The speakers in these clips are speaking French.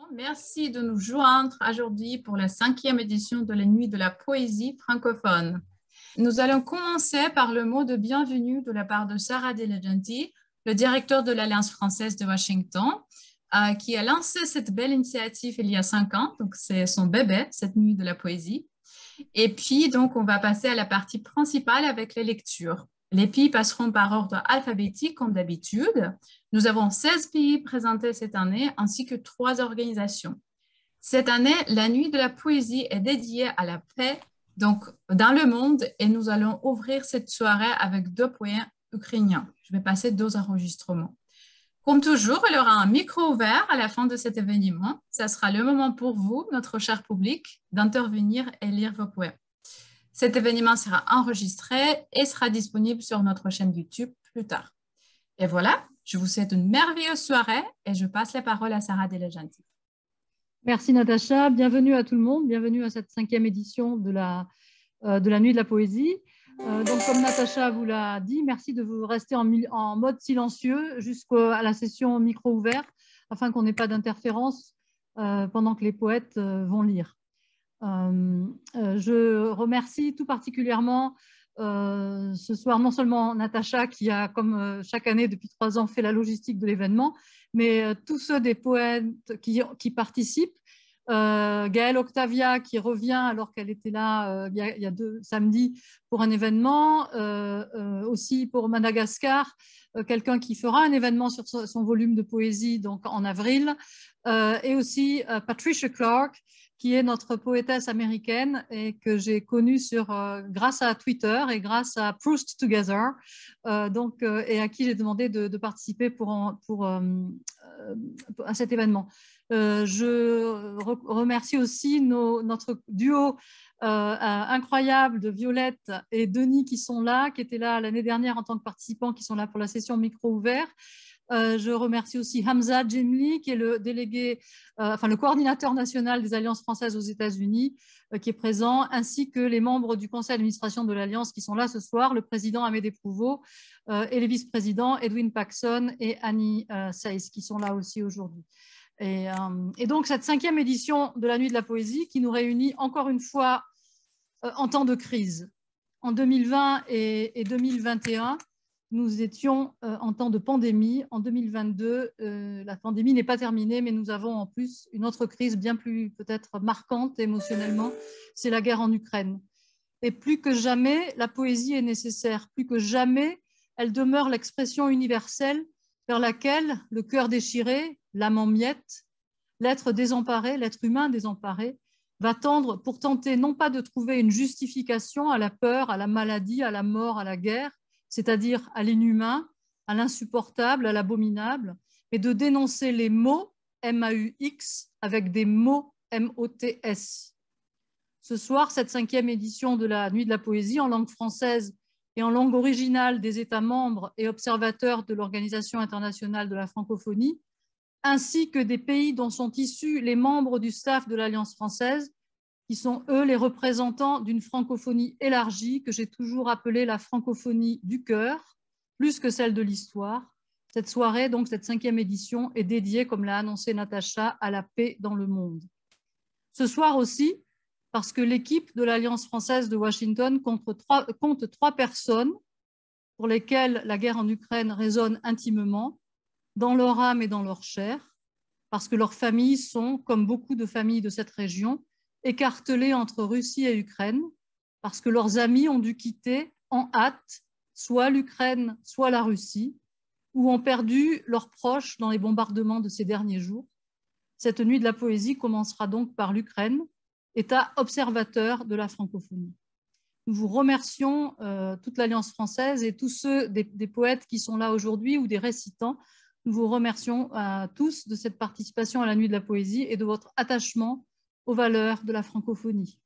Merci de nous joindre aujourd'hui pour la 5e édition de la Nuit de la Poésie francophone. Nous allons commencer par le mot de bienvenue de la part de Sarah Diligenti, le directeur de l'Alliance française de Washington, qui a lancé cette belle initiative il y a 5 ans. Donc, c'est son bébé, cette Nuit de la Poésie. Et puis, donc, on va passer à la partie principale avec les lectures. Les pays passeront par ordre alphabétique, comme d'habitude. Nous avons 16 pays présentés cette année, ainsi que 3 organisations. Cette année, la Nuit de la Poésie est dédiée à la paix donc, dans le monde, et nous allons ouvrir cette soirée avec 2 poèmes ukrainiens. Je vais passer 2 enregistrements. Comme toujours, il y aura un micro ouvert à la fin de cet événement. Ce sera le moment pour vous, notre cher public, d'intervenir et lire vos poèmes. Cet événement sera enregistré et sera disponible sur notre chaîne YouTube plus tard. Et voilà, je vous souhaite une merveilleuse soirée et je passe la parole à Sarah Diligenti. Merci Natacha, bienvenue à tout le monde, bienvenue à cette 5e édition de la Nuit de la Poésie. Donc comme Natacha vous l'a dit, merci de vous rester en mode silencieux jusqu'à la session micro ouvert afin qu'on n'ait pas d'interférence pendant que les poètes vont lire. Je remercie tout particulièrement ce soir non seulement Natacha qui a comme chaque année depuis 3 ans fait la logistique de l'événement, mais tous ceux des poètes qui participent. Gaëlle Octavia qui revient alors qu'elle était là il y a 2 samedis pour un événement, aussi pour Madagascar, quelqu'un qui fera un événement sur son volume de poésie donc en avril, et aussi Patricia Clark qui est notre poétesse américaine et que j'ai connue grâce à Twitter et grâce à Proust Together, et à qui j'ai demandé de participer à cet événement. Je remercie aussi notre duo incroyable de Violette et Denis qui sont là, qui étaient là l'année dernière en tant que participants, qui sont là pour la session micro ouvert. Je remercie aussi Hamza Jemli, qui est le délégué, le coordinateur national des Alliances françaises aux États-Unis, qui est présent, ainsi que les membres du conseil d'administration de l'Alliance qui sont là ce soir, le président Amédée Prouveau et les vice-présidents Edwin Paxson et Annie Saiz, qui sont là aussi aujourd'hui. Et donc cette 5e édition de la Nuit de la Poésie qui nous réunit encore une fois en temps de crise. En 2020 et 2021, nous étions en temps de pandémie. En 2022, la pandémie n'est pas terminée, mais nous avons en plus une autre crise bien plus peut-être marquante émotionnellement, c'est la guerre en Ukraine. Et plus que jamais, la poésie est nécessaire. Plus que jamais, elle demeure l'expression universelle vers laquelle le cœur déchiré, l'âme en miettes, l'être désemparé, l'être humain désemparé, va tendre pour tenter non pas de trouver une justification à la peur, à la maladie, à la mort, à la guerre, c'est-à-dire à l'inhumain, à l'insupportable, à l'abominable, mais de dénoncer les mots M-A-U-X avec des mots M-O-T-S. Ce soir, cette 5e édition de la Nuit de la Poésie en langue française et en langue originale des États membres et observateurs de l'Organisation internationale de la francophonie, ainsi que des pays dont sont issus les membres du staff de l'Alliance française, qui sont, eux, les représentants d'une francophonie élargie que j'ai toujours appelée la francophonie du cœur, plus que celle de l'histoire. Cette soirée, donc cette 5e édition, est dédiée, comme l'a annoncé Natacha, à la paix dans le monde. Ce soir aussi, parce que l'équipe de l'Alliance française de Washington compte 3 personnes pour lesquelles la guerre en Ukraine résonne intimement, dans leur âme et dans leur chair, parce que leurs familles sont, comme beaucoup de familles de cette région, écartelées entre Russie et Ukraine, parce que leurs amis ont dû quitter en hâte soit l'Ukraine, soit la Russie, ou ont perdu leurs proches dans les bombardements de ces derniers jours. Cette nuit de la poésie commencera donc par l'Ukraine, État observateur de la francophonie. Nous vous remercions, toute l'Alliance française et tous ceux des poètes qui sont là aujourd'hui ou des récitants. Nous vous remercions tous de cette participation à la Nuit de la Poésie et de votre attachement aux valeurs de la francophonie.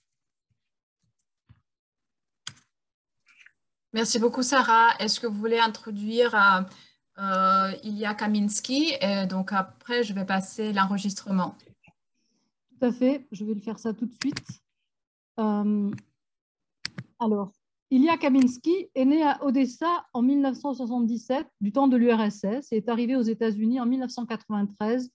Merci beaucoup, Sarah. Est-ce que vous voulez introduire Ilya Kaminsky? Et donc après, je vais passer l'enregistrement. Tout à fait, je vais le faire ça tout de suite. Alors, Ilya Kaminsky est né à Odessa en 1977, du temps de l'URSS, et est arrivé aux États-Unis en 1993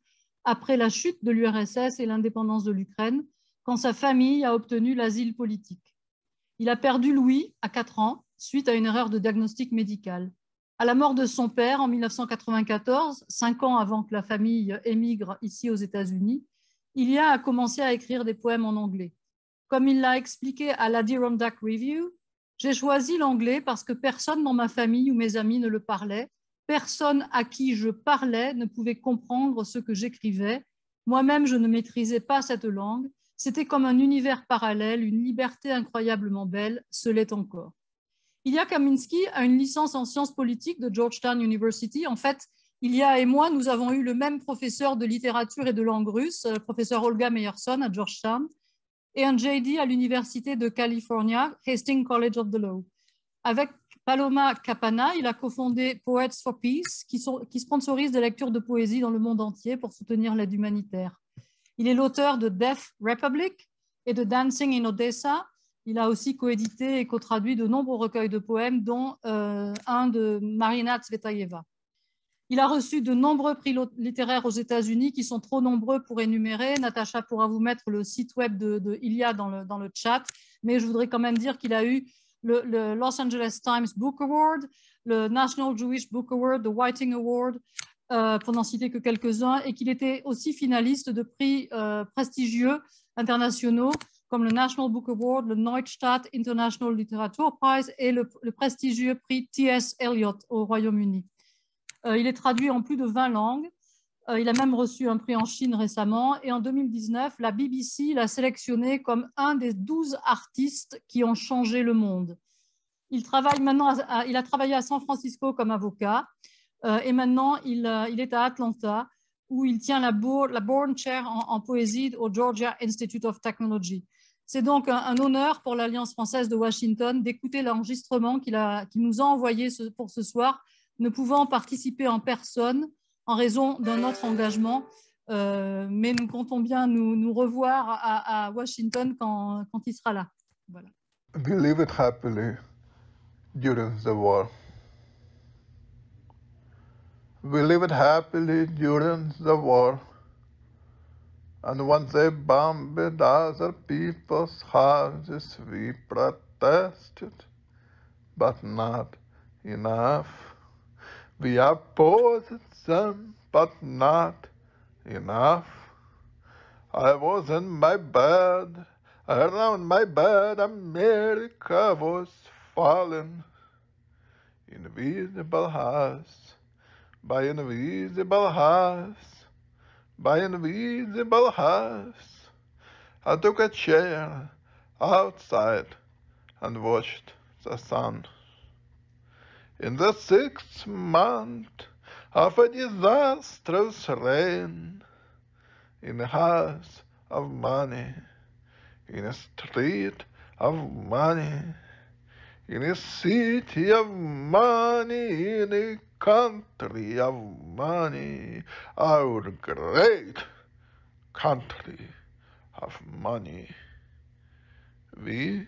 après la chute de l'URSS et l'indépendance de l'Ukraine, quand sa famille a obtenu l'asile politique. Il a perdu l'ouïe à 4 ans suite à une erreur de diagnostic médical. À la mort de son père en 1994, 5 ans avant que la famille émigre ici aux États-Unis, Ilya a commencé à écrire des poèmes en anglais. Comme il l'a expliqué à l'Adirondack Review, j'ai choisi l'anglais parce que personne dans ma famille ou mes amis ne le parlait. Personne à qui je parlais ne pouvait comprendre ce que j'écrivais. Moi-même, je ne maîtrisais pas cette langue. C'était comme un univers parallèle, une liberté incroyablement belle, ce l'est encore. Ilya Kaminsky a une licence en sciences politiques de Georgetown University. En fait, Ilya et moi, nous avons eu le même professeur de littérature et de langue russe, professeur Olga Meyerson à Georgetown, et un JD à l'Université de California, Hastings College of the Law. Avec Paloma Capanna, il a cofondé Poets for Peace, qui sponsorise des lectures de poésie dans le monde entier pour soutenir l'aide humanitaire. Il est l'auteur de Deaf Republic et de Dancing in Odessa. Il a aussi coédité et co-traduit de nombreux recueils de poèmes, dont un de Marina Tsvetaeva. Il a reçu de nombreux prix littéraires aux États-Unis qui sont trop nombreux pour énumérer. Natacha pourra vous mettre le site web de Ilya dans le chat, mais je voudrais quand même dire qu'il a eu le Los Angeles Times Book Award, le National Jewish Book Award, le Whiting Award, pour n'en citer que quelques-uns, et qu'il était aussi finaliste de prix prestigieux internationaux comme le National Book Award, le Neustadt International Literature Prize et le prestigieux prix T.S. Eliot au Royaume-Uni. Il est traduit en plus de 20 langues. Il a même reçu un prix en Chine récemment. Et en 2019, la BBC l'a sélectionné comme un des 12 artistes qui ont changé le monde. Il a travaillé à San Francisco comme avocat. Et maintenant, il est à Atlanta, où il tient la Bourne Chair en poésie au Georgia Institute of Technology. C'est donc un honneur pour l'Alliance française de Washington d'écouter l'enregistrement qu'il nous a envoyé pour ce soir, ne pouvant participer en personne en raison d'un autre engagement. Mais nous comptons bien nous revoir à Washington quand il sera là. Voilà. We live it happily during the war. We live it happily during the war. And when they bombed other people's houses, we protested, but not enough. We opposed them, but not enough. I was in my bed, around my bed, America was falling. Invisible house, by invisible house, by invisible house. I took a chair outside and watched the sun. In the 6th month of a disastrous reign, in a house of money, in a street of money, in a city of money, in a country of money, our great country of money. We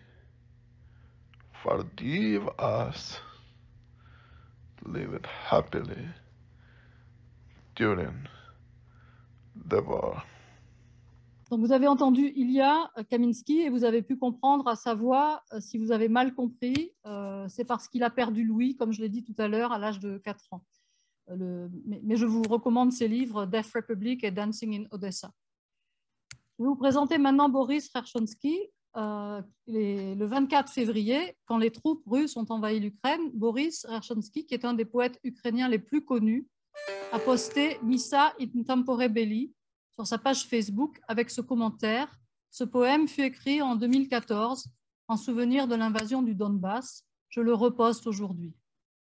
forgive us, live it happily during the war. Donc vous avez entendu Ilya Kaminsky et vous avez pu comprendre à sa voix, si vous avez mal compris, c'est parce qu'il a perdu l'ouïe, comme je l'ai dit tout à l'heure, à l'âge de 4 ans. Mais je vous recommande ses livres Deaf Republic et Dancing in Odessa. Je vais vous présenter maintenant Boris Kherchonsky. Le 24 février, quand les troupes russes ont envahi l'Ukraine, Boris Kherchonsky, qui est un des poètes ukrainiens les plus connus, a posté Missa in tempore belli sur sa page Facebook avec ce commentaire. Ce poème fut écrit en 2014 en souvenir de l'invasion du Donbass. Je le reposte aujourd'hui.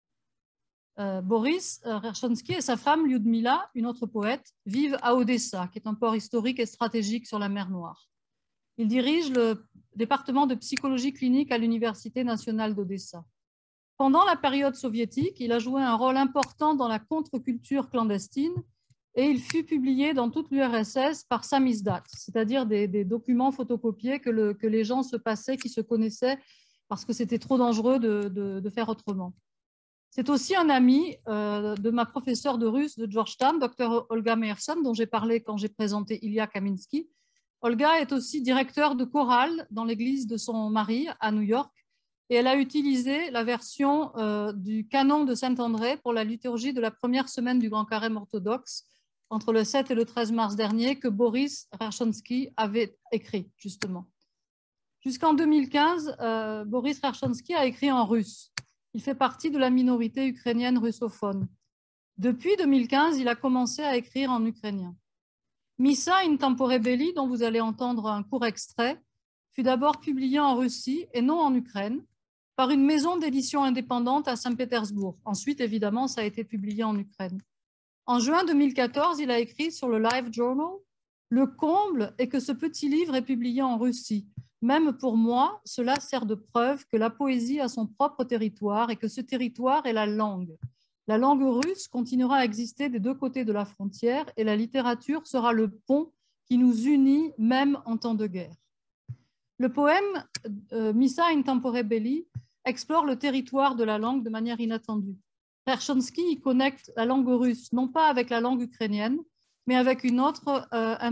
Boris Kherchonsky et sa femme Lyudmila, une autre poète, vivent à Odessa, qui est un port historique et stratégique sur la mer Noire. Il dirige le département de psychologie clinique à l'Université nationale d'Odessa. Pendant la période soviétique, il a joué un rôle important dans la contre-culture clandestine et il fut publié dans toute l'URSS par samizdat, c'est-à-dire des documents photocopiés que les gens se passaient, qui se connaissaient, parce que c'était trop dangereux de faire autrement. C'est aussi un ami de ma professeure de russe de Georgetown, Dr Olga Meyerson, dont j'ai parlé quand j'ai présenté Ilya Kaminsky. Olga est aussi directeur de chorale dans l'église de son mari à New York et elle a utilisé la version du canon de Saint-André pour la liturgie de la première semaine du Grand Carême orthodoxe entre le 7 et le 13 mars dernier que Boris Rerchonsky avait écrit justement. Jusqu'en 2015, Boris Rerchonsky a écrit en russe. Il fait partie de la minorité ukrainienne russophone. Depuis 2015, il a commencé à écrire en ukrainien. Missa in tempore belli, dont vous allez entendre un court extrait, fut d'abord publié en Russie et non en Ukraine par une maison d'édition indépendante à Saint-Pétersbourg. Ensuite, évidemment, ça a été publié en Ukraine. En juin 2014, il a écrit sur le Live Journal « Le comble est que ce petit livre est publié en Russie. Même pour moi, cela sert de preuve que la poésie a son propre territoire et que ce territoire est la langue. La langue russe continuera à exister des deux côtés de la frontière et la littérature sera le pont qui nous unit même en temps de guerre. » Le poème Missa in tempore belli explore le territoire de la langue de manière inattendue. Rerchonsky y connecte la langue russe non pas avec la langue ukrainienne, mais avec une autre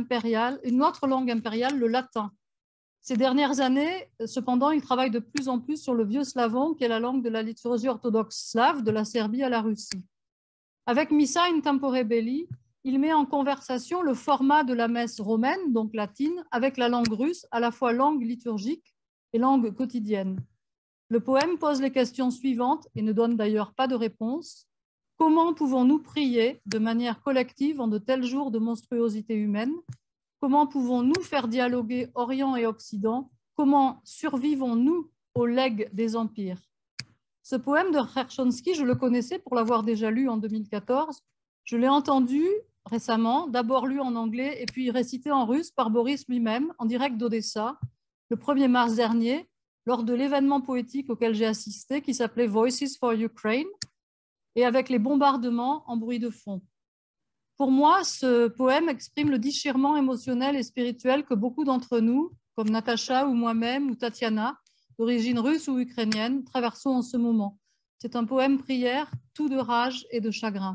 langue impériale, le latin. Ces dernières années, cependant, il travaille de plus en plus sur le vieux slavon, qui est la langue de la liturgie orthodoxe slave de la Serbie à la Russie. Avec Missa in tempore belli, il met en conversation le format de la messe romaine, donc latine, avec la langue russe, à la fois langue liturgique et langue quotidienne. Le poème pose les questions suivantes et ne donne d'ailleurs pas de réponse. Comment pouvons-nous prier de manière collective en de tels jours de monstruosité humaine ? Comment pouvons-nous faire dialoguer Orient et Occident? Comment survivons-nous au legs des empires? Ce poème de Rerchonsky, je le connaissais pour l'avoir déjà lu en 2014. Je l'ai entendu récemment, d'abord lu en anglais et puis récité en russe par Boris lui-même en direct d'Odessa le 1er mars dernier lors de l'événement poétique auquel j'ai assisté qui s'appelait Voices for Ukraine et avec les bombardements en bruit de fond. Pour moi, ce poème exprime le déchirement émotionnel et spirituel que beaucoup d'entre nous, comme Natacha ou moi-même ou Tatiana, d'origine russe ou ukrainienne, traversons en ce moment. C'est un poème prière, tout de rage et de chagrin.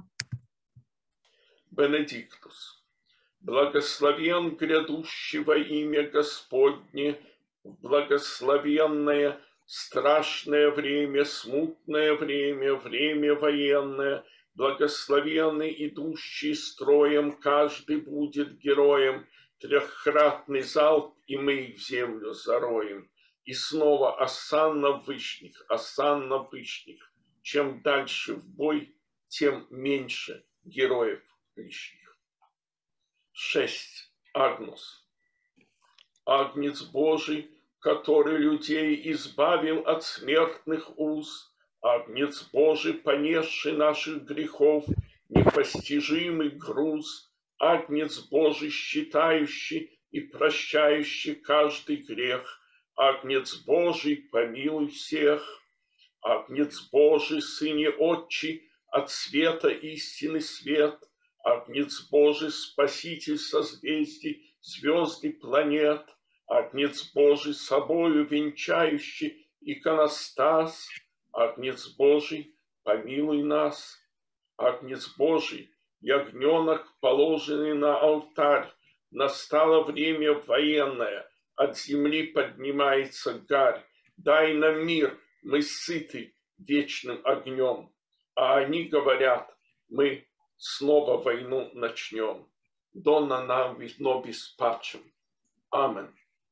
Benedictus. Благословен грядущий во имя Господне, благословенное, страшное время, смутное время, время военное, благословенный, идущий строем, каждый будет героем, трехкратный залп, и мы их в землю зароем. И снова осанна вышних, осанна вышних. Чем дальше в бой, тем меньше героев лишних. 6. Агнус. Агнец Божий, который людей избавил от смертных уз, Агнец Божий, понесший наших грехов, непостижимый груз, Агнец Божий, считающий и прощающий каждый грех, Агнец Божий, помилуй всех, Агнец Божий, Сыне Отчий, от света истины свет, Агнец Божий, Спаситель созвездий, звезд и планет, Агнец Божий, собою венчающий иконостас, Агнец Божий, помилуй нас. Агнец Божий, ягненок, положенный на алтарь, настало время военное, от земли поднимается гарь. Дай нам мир, мы сыты вечным огнем. А они говорят, мы снова войну начнем. Donna nobis nobis pacem. Amen.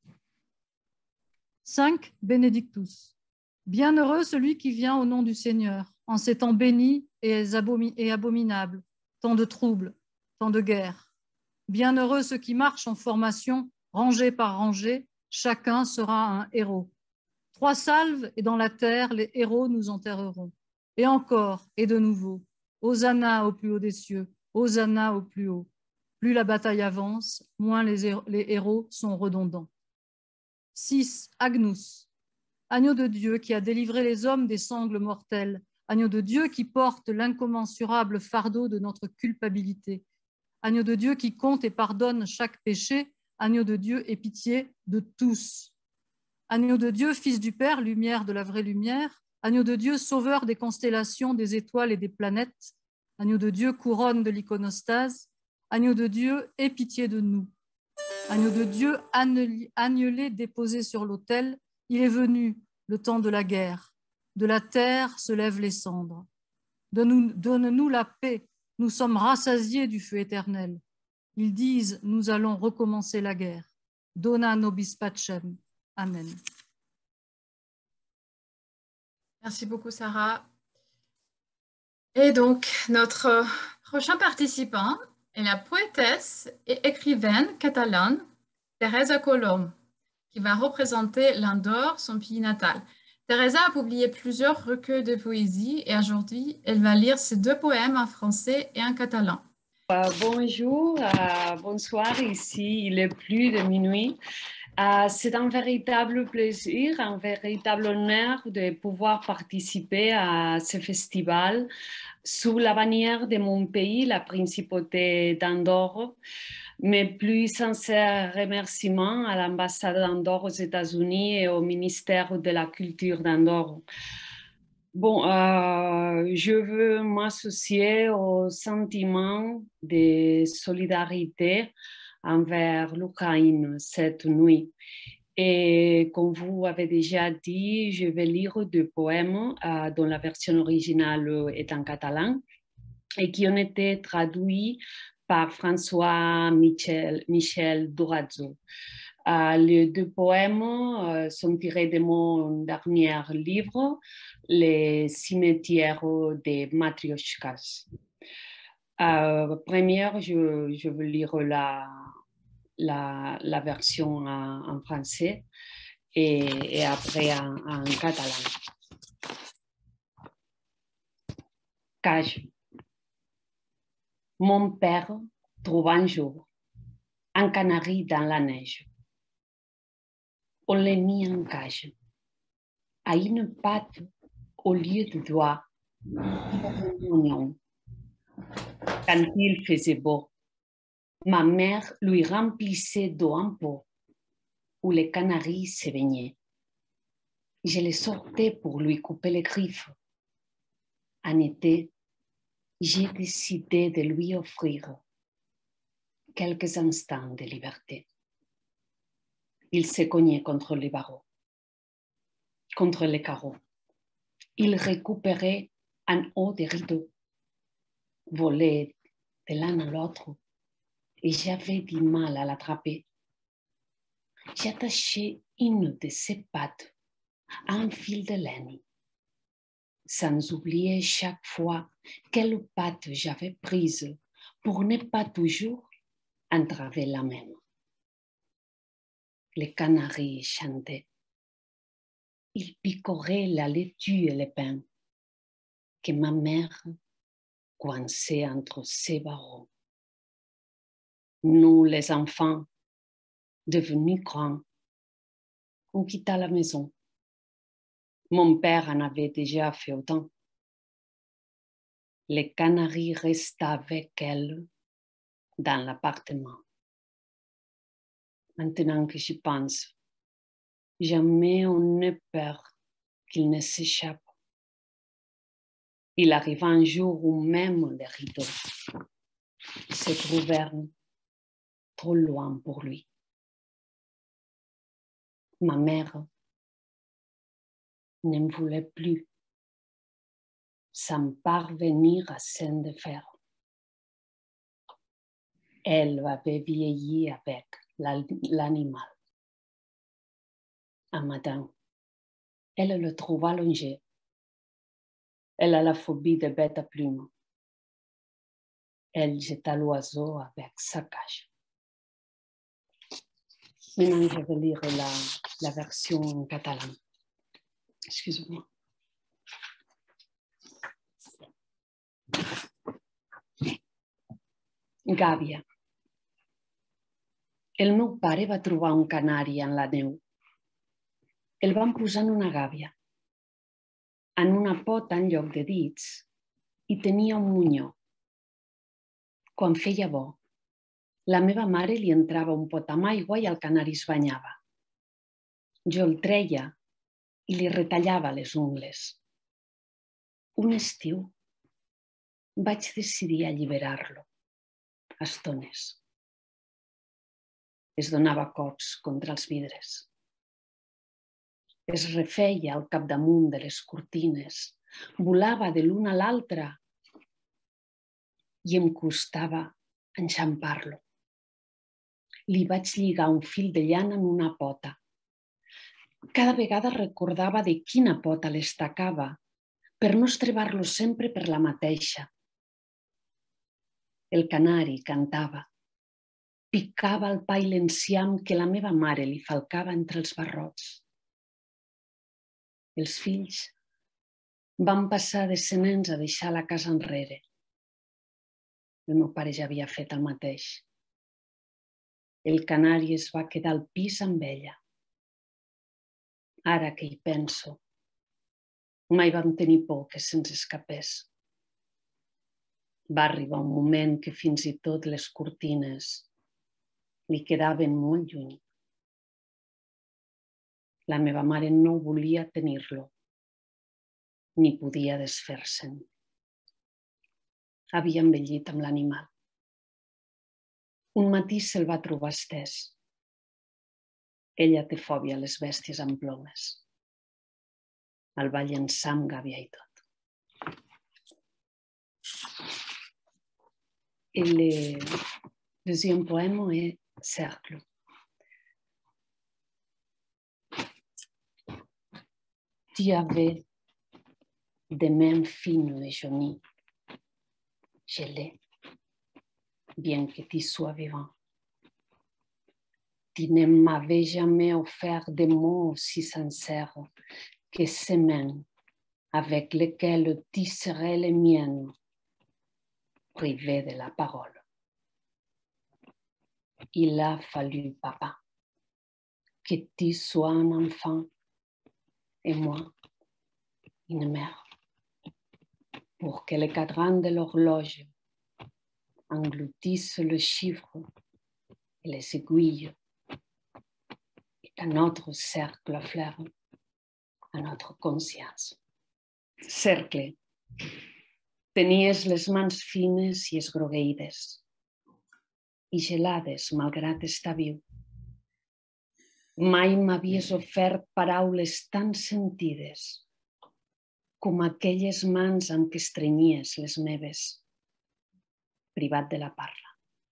5. Benedictus. Bienheureux celui qui vient au nom du Seigneur, en ces temps bénis et abominables, temps de troubles, temps de guerre. Bienheureux ceux qui marchent en formation, rangée par rangée, chacun sera un héros. 3 salves et dans la terre, les héros nous enterreront. Et encore, et de nouveau, Hosanna au plus haut des cieux, Hosanna au plus haut. Plus la bataille avance, moins les héros sont redondants. 6. Agnus. Agneau de Dieu qui a délivré les hommes des sangles mortelles, agneau de Dieu qui porte l'incommensurable fardeau de notre culpabilité, agneau de Dieu qui compte et pardonne chaque péché, agneau de Dieu et pitié de tous. Agneau de Dieu, fils du Père, lumière de la vraie lumière, Agneau de Dieu, sauveur des constellations, des étoiles et des planètes. Agneau de Dieu, couronne de l'iconostase. Agneau de Dieu, aie pitié de nous. Agneau de Dieu, agnelé déposé sur l'autel, il est venu, le temps de la guerre. De la terre se lèvent les cendres. Donne-nous la paix, nous sommes rassasiés du feu éternel. Ils disent, nous allons recommencer la guerre. Dona nobis pacem. Amen. Merci beaucoup, Sarah. Et donc, notre prochain participant est la poétesse et écrivaine catalane Teresa Colom, qui va représenter l'Andorre, son pays natal. Teresa a publié plusieurs recueils de poésie et aujourd'hui, elle va lire ses 2 poèmes en français et en catalan. Bonjour, bonsoir, ici il est plus de minuit. C'est un véritable plaisir, un véritable honneur de pouvoir participer à ce festival sous la bannière de mon pays, la Principauté d'Andorre. Mes plus sincères remerciements à l'ambassade d'Andorre aux États-Unis et au ministère de la Culture d'Andorre. Bon, je veux m'associer au sentiment de solidarité envers l'Ukraine cette nuit. Et comme vous avez déjà dit, je vais lire 2 poèmes dont la version originale est en catalan et qui ont été traduits par François Michel Durazzo. Les 2 poèmes sont tirés de mon dernier livre, Les cimetières de Matrioshkas. Première, je veux lire la version en français et après en catalan. Cage. Mon père trouva un jour un canari dans la neige. On l'a mis en cage, à une patte au lieu de doigts, quand il faisait beau, ma mère lui remplissait d'eau en pot où les canaris se baignaient. Je les sortais pour lui couper les griffes. En été, j'ai décidé de lui offrir quelques instants de liberté. Il se cognait contre les barreaux, contre les carreaux. Il récupérait en haut des rideaux, volait de l'un à l'autre, et j'avais du mal à l'attraper. J'attachais une de ses pattes à un fil de laine, sans oublier chaque fois quelle patte j'avais prise pour ne pas toujours entraver la même. Les canaris chantaient. Ils picoraient la laitue et le pain que ma mère coinçait entre ses barreaux. Nous, les enfants, devenus grands, on quitta la maison. Mon père en avait déjà fait autant. Les canaris restaient avec elle dans l'appartement. Maintenant que j'y pense, jamais on n'a peur qu'il ne s'échappe. Il arriva un jour où même les rideaux se trouvèrent trop loin pour lui. Ma mère ne voulait plus s'en parvenir à scène de fer. Elle avait vieilli avec l'animal. Un matin, elle le trouva allongé. Elle a la phobie des bêtes à plumes. Elle jeta l'oiseau avec sa cage. Maintenant, je vais lire la version en catalan. Excusez-moi. Gàbia. El meu pare va trobar un canari en la neu. El van posar en una gàbia. En una pota en lloc de dits i tenia un monyó. Quan feia bo, la meva mare li entrava un pot amb aigua i el canari es banyava. Jo el treia i li retallava les ungles. un estiu vaig decidir alliberar-lo a estones. Es donava cops contra els vidres. Es refeia al capdamunt de les cortines, volava de l'una a l'altra i em costava enxampar-lo. Li vaig lligar un fil de llana en una pota. Cada vegada recordava de quina pota l'estacava per no estrebar-lo sempre per la mateixa. El canari cantava, picava el pa i l'enciam que la meva mare li falcava entre els barrots. Els fills van passar de ser nens a deixar la casa enrere. El meu pare ja havia fet el mateix. El canari es va quedar al pis amb ella. Ara que hi penso, mai vam tenir por que se'ns escapés. Va arribar un moment que fins i tot les cortines li quedaven molt lluny. La meva mare no volia tenir-lo, ni podia desfer-se'n. Havia envellit amb l'animal. Un matí se'l va trobar estès. Ella té fòbia a les bèsties amb plomes. El va llençar amb gàbia i tot. Et le deuxième poème est Cercle. Tu avais des mains fines et jaunies, gelées, bien que tu sois vivant. Tu ne m'avais jamais offert des mots aussi sincères que ces mains avec lesquelles tu serais les miennes, privées de la parole. Il a fallu, papa, que tu sois un enfant et moi, une mère, pour que les cadrans de l'horloge engloutissent le chiffre et les aiguilles et qu'à notre cercle flaire a notre conscience. Cercle. Tenies les mans fines i esgrogueïdes i gelades malgrat estar viu. Mai m'havies ofert paraules tan sentides com aquelles mans amb què estrenyies les meves, privat de la parla.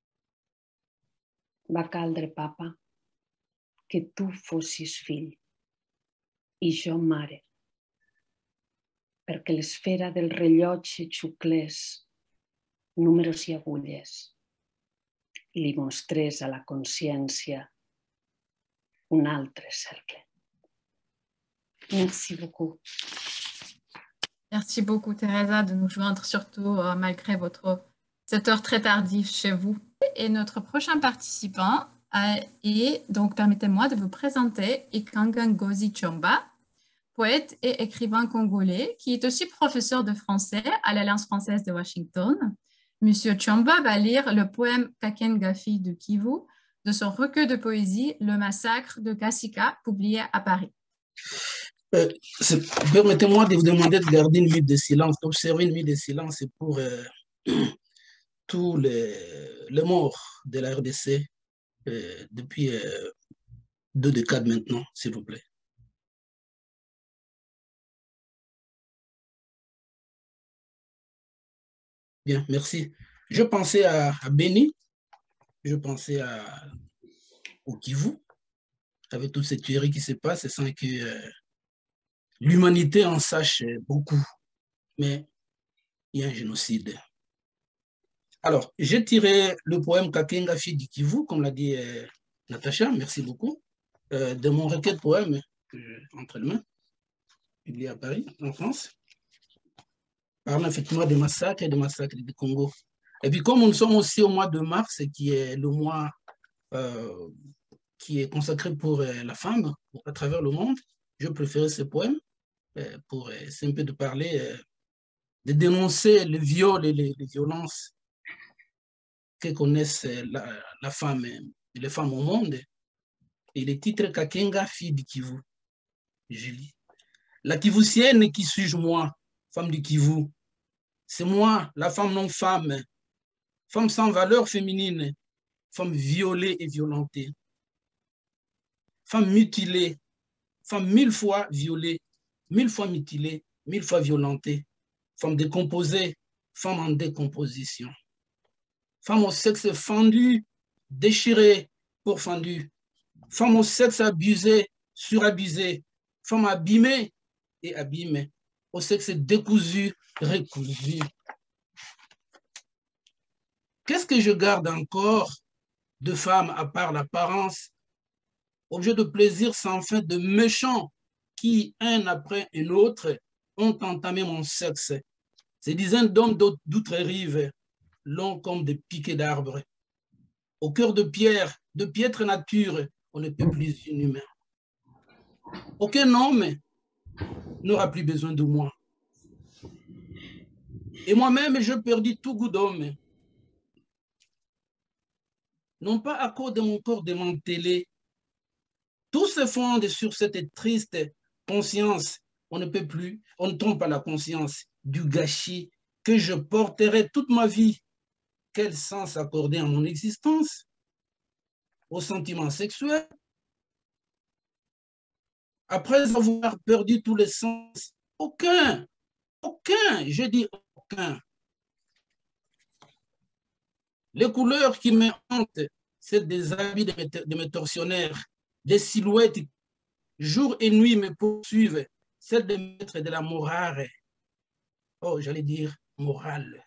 Va caldre, papa, que tu fossis fill i jo mare, perquè l'esfera del rellotge xuclés números i agulles i li mostrés a la consciència un altre cercle. Merci beaucoup. Merci beaucoup, Teresa, de nous joindre, surtout malgré cette heure très tardive chez vous. Et notre prochain participant est, donc permettez-moi de vous présenter Ikangan Ngozi Tshomba, poète et écrivain congolais, qui est aussi professeur de français à l'Alliance française de Washington. Monsieur Tshomba va lire le poème Kakengafi de Kivu de son recueil de poésie Le Massacre de Kasika, publié à Paris. Permettez-moi de vous demander de garder une minute de silence, d'observer une minute de silence pour tous les morts de la RDC depuis 2 décades maintenant, s'il vous plaît. Bien, merci. Je pensais à Beni, je pensais au Kivu, avec toutes ces tueries qui se passent, sans que l'humanité en sache beaucoup. Mais il y a un génocide. Alors, j'ai tiré le poème Kakengafi du Kivu, comme l'a dit Natacha, merci beaucoup, de mon recueil de poèmes que j'ai entre les mains, publié à Paris, en France, parlant effectivement des massacres et des massacres du Congo. Et puis, comme nous sommes aussi au mois de mars, qui est le mois qui est consacré pour la femme à travers le monde, je préférais ce poème pour un peu de parler, de dénoncer le viol et les violences que connaissent la femme et les femmes au monde. Et le titre Kakenga, fille du Kivu. Je lis. La Kivusienne qui suis-je moi, femme du Kivu. C'est moi, la femme non-femme, femme sans valeur féminine, femme violée et violentée, femme mutilée, femme 1000 fois violée, 1000 fois mutilée, 1000 fois violentée, femme décomposée, femme en décomposition, femme au sexe fendu, déchirée, pourfendue, femme au sexe abusé, surabusé, femme abîmée et abîmée, au sexe décousu, recousu. Qu'est-ce que je garde encore de femmes à part l'apparence, objet de plaisir sans fin de méchants qui, un après un autre, ont entamé mon sexe. Ces dizaines d'hommes d'outre-rive, longs comme des piquets d'arbres, au cœur de pierre, de piètre nature, on ne peut plus inhumain. Aucun homme n'aura plus besoin de moi. Et moi-même, je perdis tout goût d'homme. Non pas à cause de mon corps démantelé. Tout se fonde sur cette triste conscience. On ne peut plus, on ne trompe pas la conscience du gâchis que je porterai toute ma vie. Quel sens accorder à mon existence? Aux sentiments sexuels? Après avoir perdu tous les sens, aucun, je dis aucun. Les couleurs qui me hantent, c'est des habits de mes tortionnaires, des silhouettes qui, jour et nuit, me poursuivent, celles des maîtres de la morale. Oh, j'allais dire morale.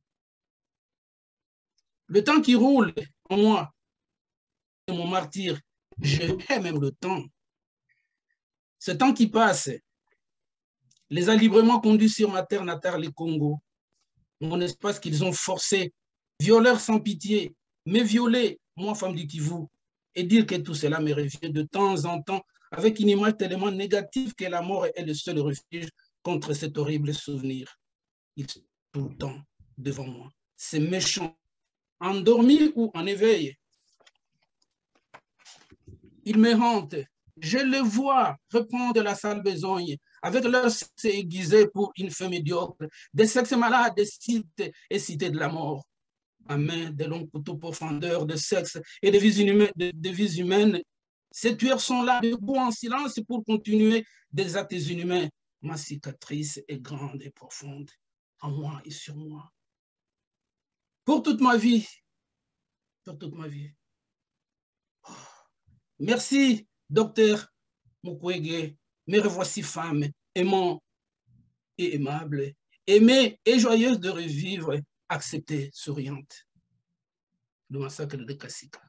Le temps qui roule en moi, c'est mon martyr. Je hais même le temps. Ce temps qui passe les a librement conduits sur ma terre natale, le Congo, mon espace qu'ils ont forcé, violeurs sans pitié, mais violer, moi, femme du Kivu, et dire que tout cela me revient de temps en temps avec une image tellement négative que la mort est le seul refuge contre cet horrible souvenir. Ils sont tout le temps devant moi. C'est méchant, endormi ou en éveil. Ils me hantent. Je les vois reprendre la sale besogne avec leur sexe aiguisé pour une fin médiocre, des sexes malades, des sites et cités de la mort. À main des longs couteaux profondeurs de sexe et de vies humaines, ces tueurs sont là debout en silence pour continuer des actes inhumains. Ma cicatrice est grande et profonde, en moi et sur moi. Pour toute ma vie, pour toute ma vie. Oh. Merci, docteur Mukwege. Me revoici femme, aimant et aimable, aimée et joyeuse de revivre, acceptée, souriante. Le massacre de Kassika.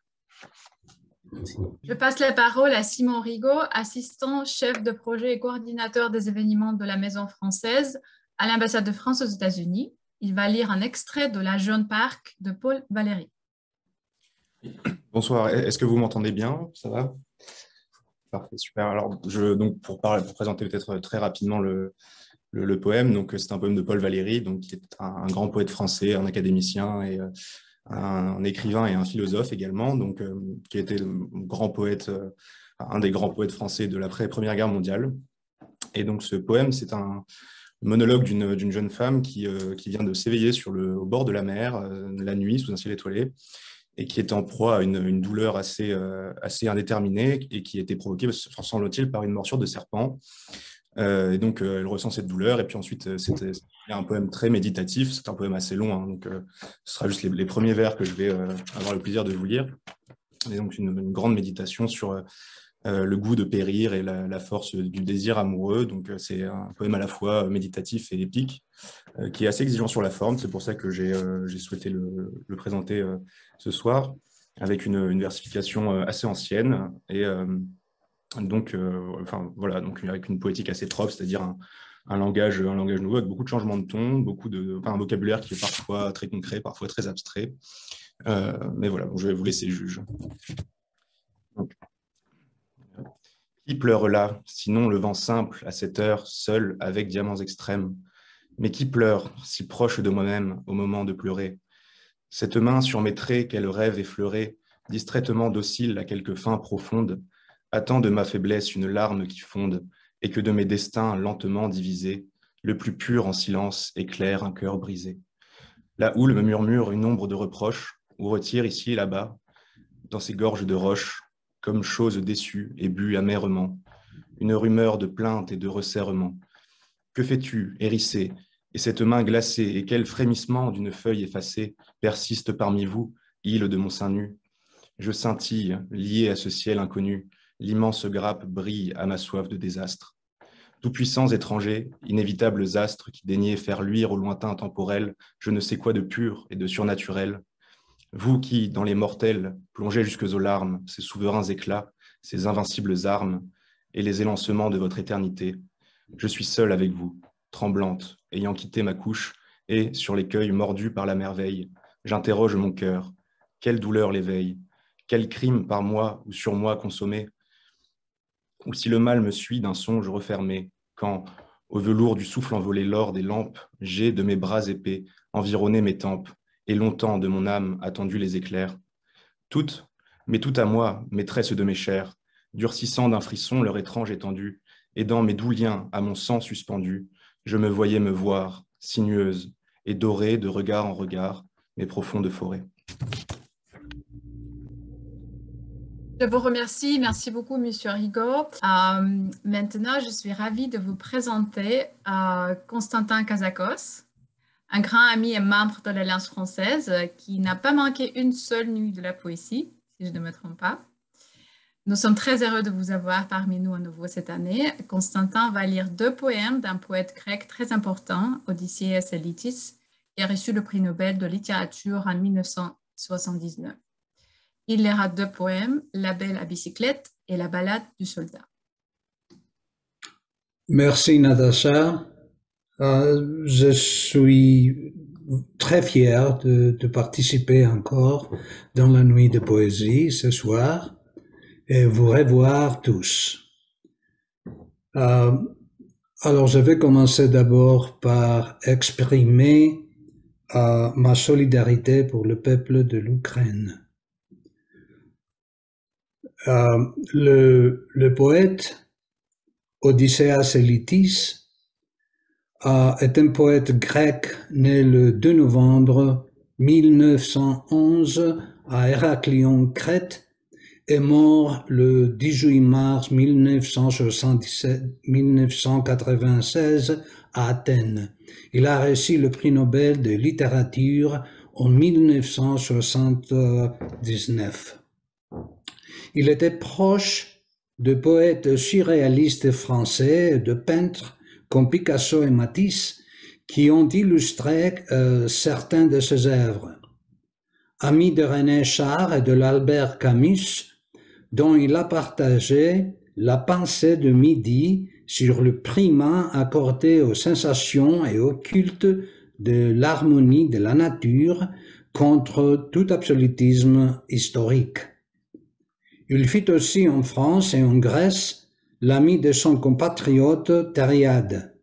Je passe la parole à Simon Rigaud, assistant chef de projet et coordinateur des événements de la Maison française à l'ambassade de France aux États-Unis. Il va lire un extrait de La Jeune Parc de Paul Valéry. Bonsoir, est-ce que vous m'entendez bien? Ça va? Parfait, super. Alors, donc pour présenter peut-être très rapidement le poème, donc c'est un poème de Paul Valéry, donc, qui est un grand poète français, un académicien et un écrivain et un philosophe également, donc, qui était grand poète, un des grands poètes français de l'après-Première Guerre mondiale. Et donc ce poème, c'est un monologue d'une jeune femme qui vient de s'éveiller au bord de la mer, la nuit, sous un ciel étoilé, et qui est en proie à une douleur assez indéterminée et qui a été provoquée, semble-t-il, par une morsure de serpent. Et donc, elle ressent cette douleur. Et puis ensuite, c'est un poème très méditatif. C'est un poème assez long, hein, donc ce sera juste les premiers vers que je vais avoir le plaisir de vous lire. Et donc, une grande méditation sur le goût de périr et la force du désir amoureux. Donc, c'est un poème à la fois méditatif et épique, qui est assez exigeant sur la forme. C'est pour ça que j'ai souhaité le présenter ce soir, avec une versification assez ancienne, et donc, voilà, donc avec une poétique assez propre, c'est-à-dire un langage nouveau, avec beaucoup de changements de ton, un vocabulaire qui est parfois très concret, parfois très abstrait. Mais voilà, je vais vous laisser juge. Donc, qui pleure là, sinon le vent simple, à cette heure, seul, avec diamants extrêmes? Mais qui pleure, si proche de moi-même, au moment de pleurer? Cette main sur mes traits, quel rêve effleuré, distraitement docile à quelque fin profonde, attend de ma faiblesse une larme qui fonde, et que de mes destins lentement divisés, le plus pur en silence éclaire un cœur brisé. La houle me murmure une ombre de reproches, ou retire ici et là-bas, dans ces gorges de roches, comme chose déçue et bue amèrement, une rumeur de plainte et de resserrement. Que fais-tu, hérissé, et cette main glacée, et quel frémissement d'une feuille effacée persiste parmi vous, île de mon sein nu? Je scintille, lié à ce ciel inconnu, l'immense grappe brille à ma soif de désastre. Tout-puissants étrangers, inévitables astres qui daignaient faire luire au lointain temporel je ne sais quoi de pur et de surnaturel, vous qui, dans les mortels, plongez jusque aux larmes ces souverains éclats, ces invincibles armes et les élancements de votre éternité, je suis seule avec vous, tremblante, ayant quitté ma couche, et, sur l'écueil mordu par la merveille, j'interroge mon cœur. Quelle douleur l'éveille? Quel crime par moi ou sur moi consommé? Ou si le mal me suit d'un songe refermé, quand, au velours du souffle envolé l'or des lampes, j'ai de mes bras épais environné mes tempes, et longtemps de mon âme attendu les éclairs. Toutes, mais toutes à moi, maîtresse de mes chairs, durcissant d'un frisson leur étrange étendue, et dans mes doux liens à mon sang suspendu, je me voyais me voir, sinueuse, et dorée de regard en regard, mes profondes forêts. Je vous remercie. Merci beaucoup, Monsieur Rigaud. Maintenant, je suis ravie de vous présenter Constantin Kazakos, un grand ami et membre de l'Alliance française qui n'a pas manqué une seule nuit de la poésie, si je ne me trompe pas. Nous sommes très heureux de vous avoir parmi nous à nouveau cette année. Constantin va lire 2 poèmes d'un poète grec très important, Odysseas Elitis, qui a reçu le prix Nobel de littérature en 1979. Il lira 2 poèmes, La Belle à bicyclette et La Ballade du soldat. Merci Natacha. Je suis très fier de participer encore dans la nuit de poésie ce soir et vous revoir tous. Alors je vais commencer d'abord par exprimer ma solidarité pour le peuple de l'Ukraine. Le poète Odysseas Elitis est un poète grec né le 2 novembre 1911 à Héraklion, Crète, et mort le 18 mars 1996 à Athènes. Il a reçu le prix Nobel de littérature en 1979. Il était proche de poètes surréalistes français et de peintres comme Picasso et Matisse qui ont illustré certains de ses œuvres. Ami de René Char et de l'Albert Camus, dont il a partagé la pensée de midi sur le primat accordé aux sensations et au culte de l'harmonie de la nature contre tout absolutisme historique. Il fut aussi en France et en Grèce l'ami de son compatriote Thériade.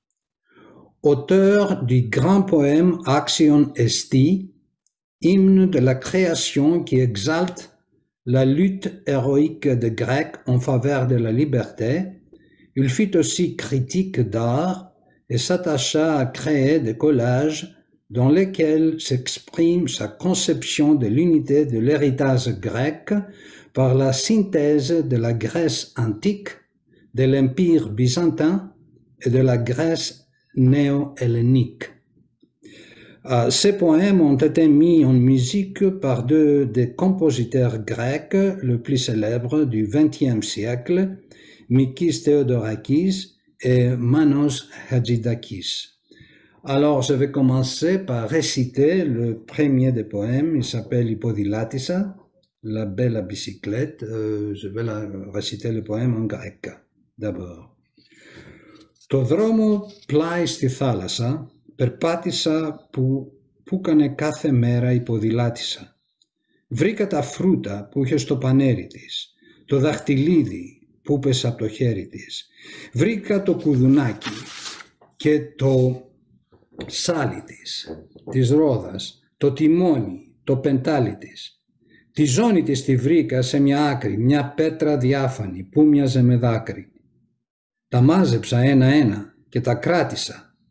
Auteur du grand poème Axion Esti, hymne de la création qui exalte la lutte héroïque des Grecs en faveur de la liberté, il fut aussi critique d'art et s'attacha à créer des collages dans lesquels s'exprime sa conception de l'unité de l'héritage grec par la synthèse de la Grèce antique, de l'Empire byzantin et de la Grèce néo-hellénique. Ces poèmes ont été mis en musique par 2 des compositeurs grecs le plus célèbres du XXe siècle, Mikis Theodorakis et Manos Hadjidakis. Alors, je vais commencer par réciter le premier des poèmes. Il s'appelle Υποδηλάτησα, La Belle à bicyclette. Je vais réciter le poème en grec d'abord. Το δρόμο πλάι στη θάλασσα περπάτησα που έκανε κάθε μέρα η ποδηλάτησα. Βρήκα τα φρούτα που είχε στο πανέρι της, το δαχτυλίδι που πέσε από το χέρι της. Βρήκα το κουδουνάκι και το σάλι της ρόδας, το τιμόνι, το πεντάλι της. Τη ζώνη της τη βρήκα σε μια άκρη, μια πέτρα διάφανη που μοιάζε με δάκρυ. Τα μάζεψα ένα-ένα και τα κράτησα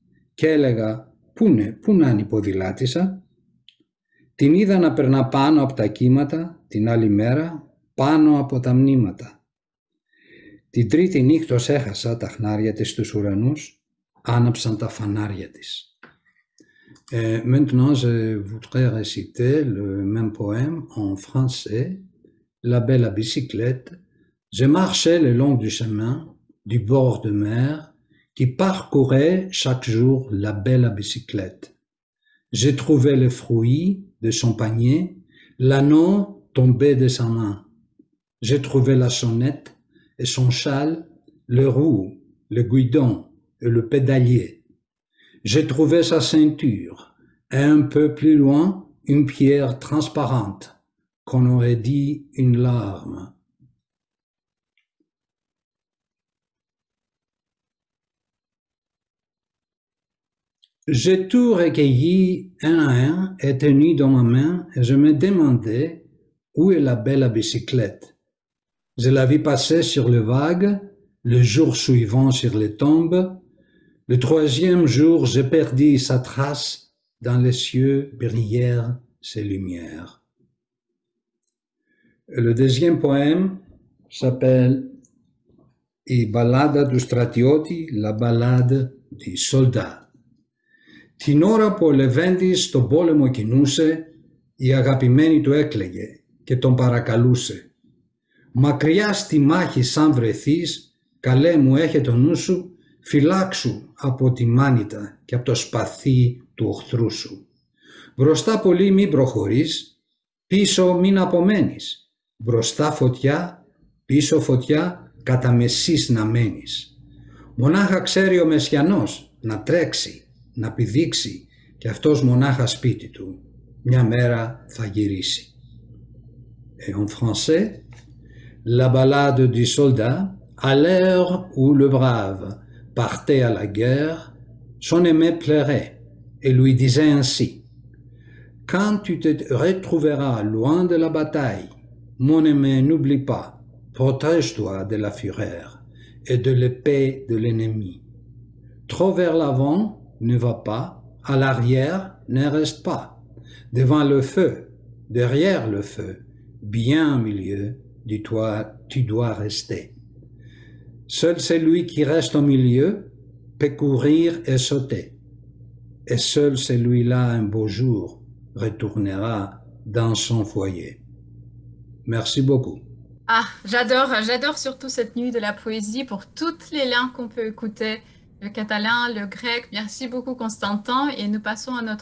και έλεγα πού να είναι η ποδηλάτισσα. Την είδα να περνά πάνω από τα κύματα την άλλη μέρα, πάνω από τα μνήματα. Την τρίτη νύχτος έχασα τα χνάρια της στους ουρανούς, άναψαν τα φανάρια της. Maintenant, je voudrais réciter le même poème en français, La belle à bicyclette. Je marchais le long du chemin, du bord de mer, qui parcourait chaque jour la belle à bicyclette. J'ai trouvé les fruits de son panier, l'anneau tombé de sa main. J'ai trouvé la sonnette et son châle, le roue, le guidon et le pédalier. J'ai trouvé sa ceinture et un peu plus loin une pierre transparente qu'on aurait dit une larme. J'ai tout recueilli un à un et tenu dans ma main et je me demandais où est la belle à bicyclette. Je la vis passer sur les vagues, le jour suivant sur les tombes. Le troisième jour, je perdis sa trace, dans les cieux brillèrent ses lumières. Le deuxième poème s'appelle Η μπαλάδα του στρατιώτη, la ballade du soldat. Την ώρα που ο Λεβέντης στον πόλεμο κινούσε, η αγαπημένη του έκλαιγε και τον παρακαλούσε. Μακριά στη μάχη σαν βρεθείς, καλέ μου έχε το νου σου, φυλάξου από τη μάνητα και από το σπαθί του οχθρού σου. Μπροστά πολύ μην προχωρείς, πίσω μην απομένεις. Μπροστά φωτιά, πίσω φωτιά, κατά μεσής να μένεις. Μονάχα ξέρει ο Μεσιανός να τρέξει, να πηδήξει και αυτός μονάχα σπίτι του. Μια μέρα θα γυρίσει. Et en français, la ballade du soldat, à l'heure où le brave partait à la guerre, son aimé pleurait et lui disait ainsi: Quand tu te retrouveras loin de la bataille, mon aimé, n'oublie pas, protège-toi de la fureur et de l'épée de l'ennemi. Trop vers l'avant, ne va pas, à l'arrière, ne reste pas. Devant le feu, derrière le feu, bien au milieu, tu dois rester. Seul celui qui reste au milieu peut courir et sauter. Et seul celui-là, un beau jour, retournera dans son foyer. Merci beaucoup. Ah, j'adore surtout cette nuit de la poésie pour toutes les langues qu'on peut écouter, le catalan, le grec. Merci beaucoup Constantin et nous passons à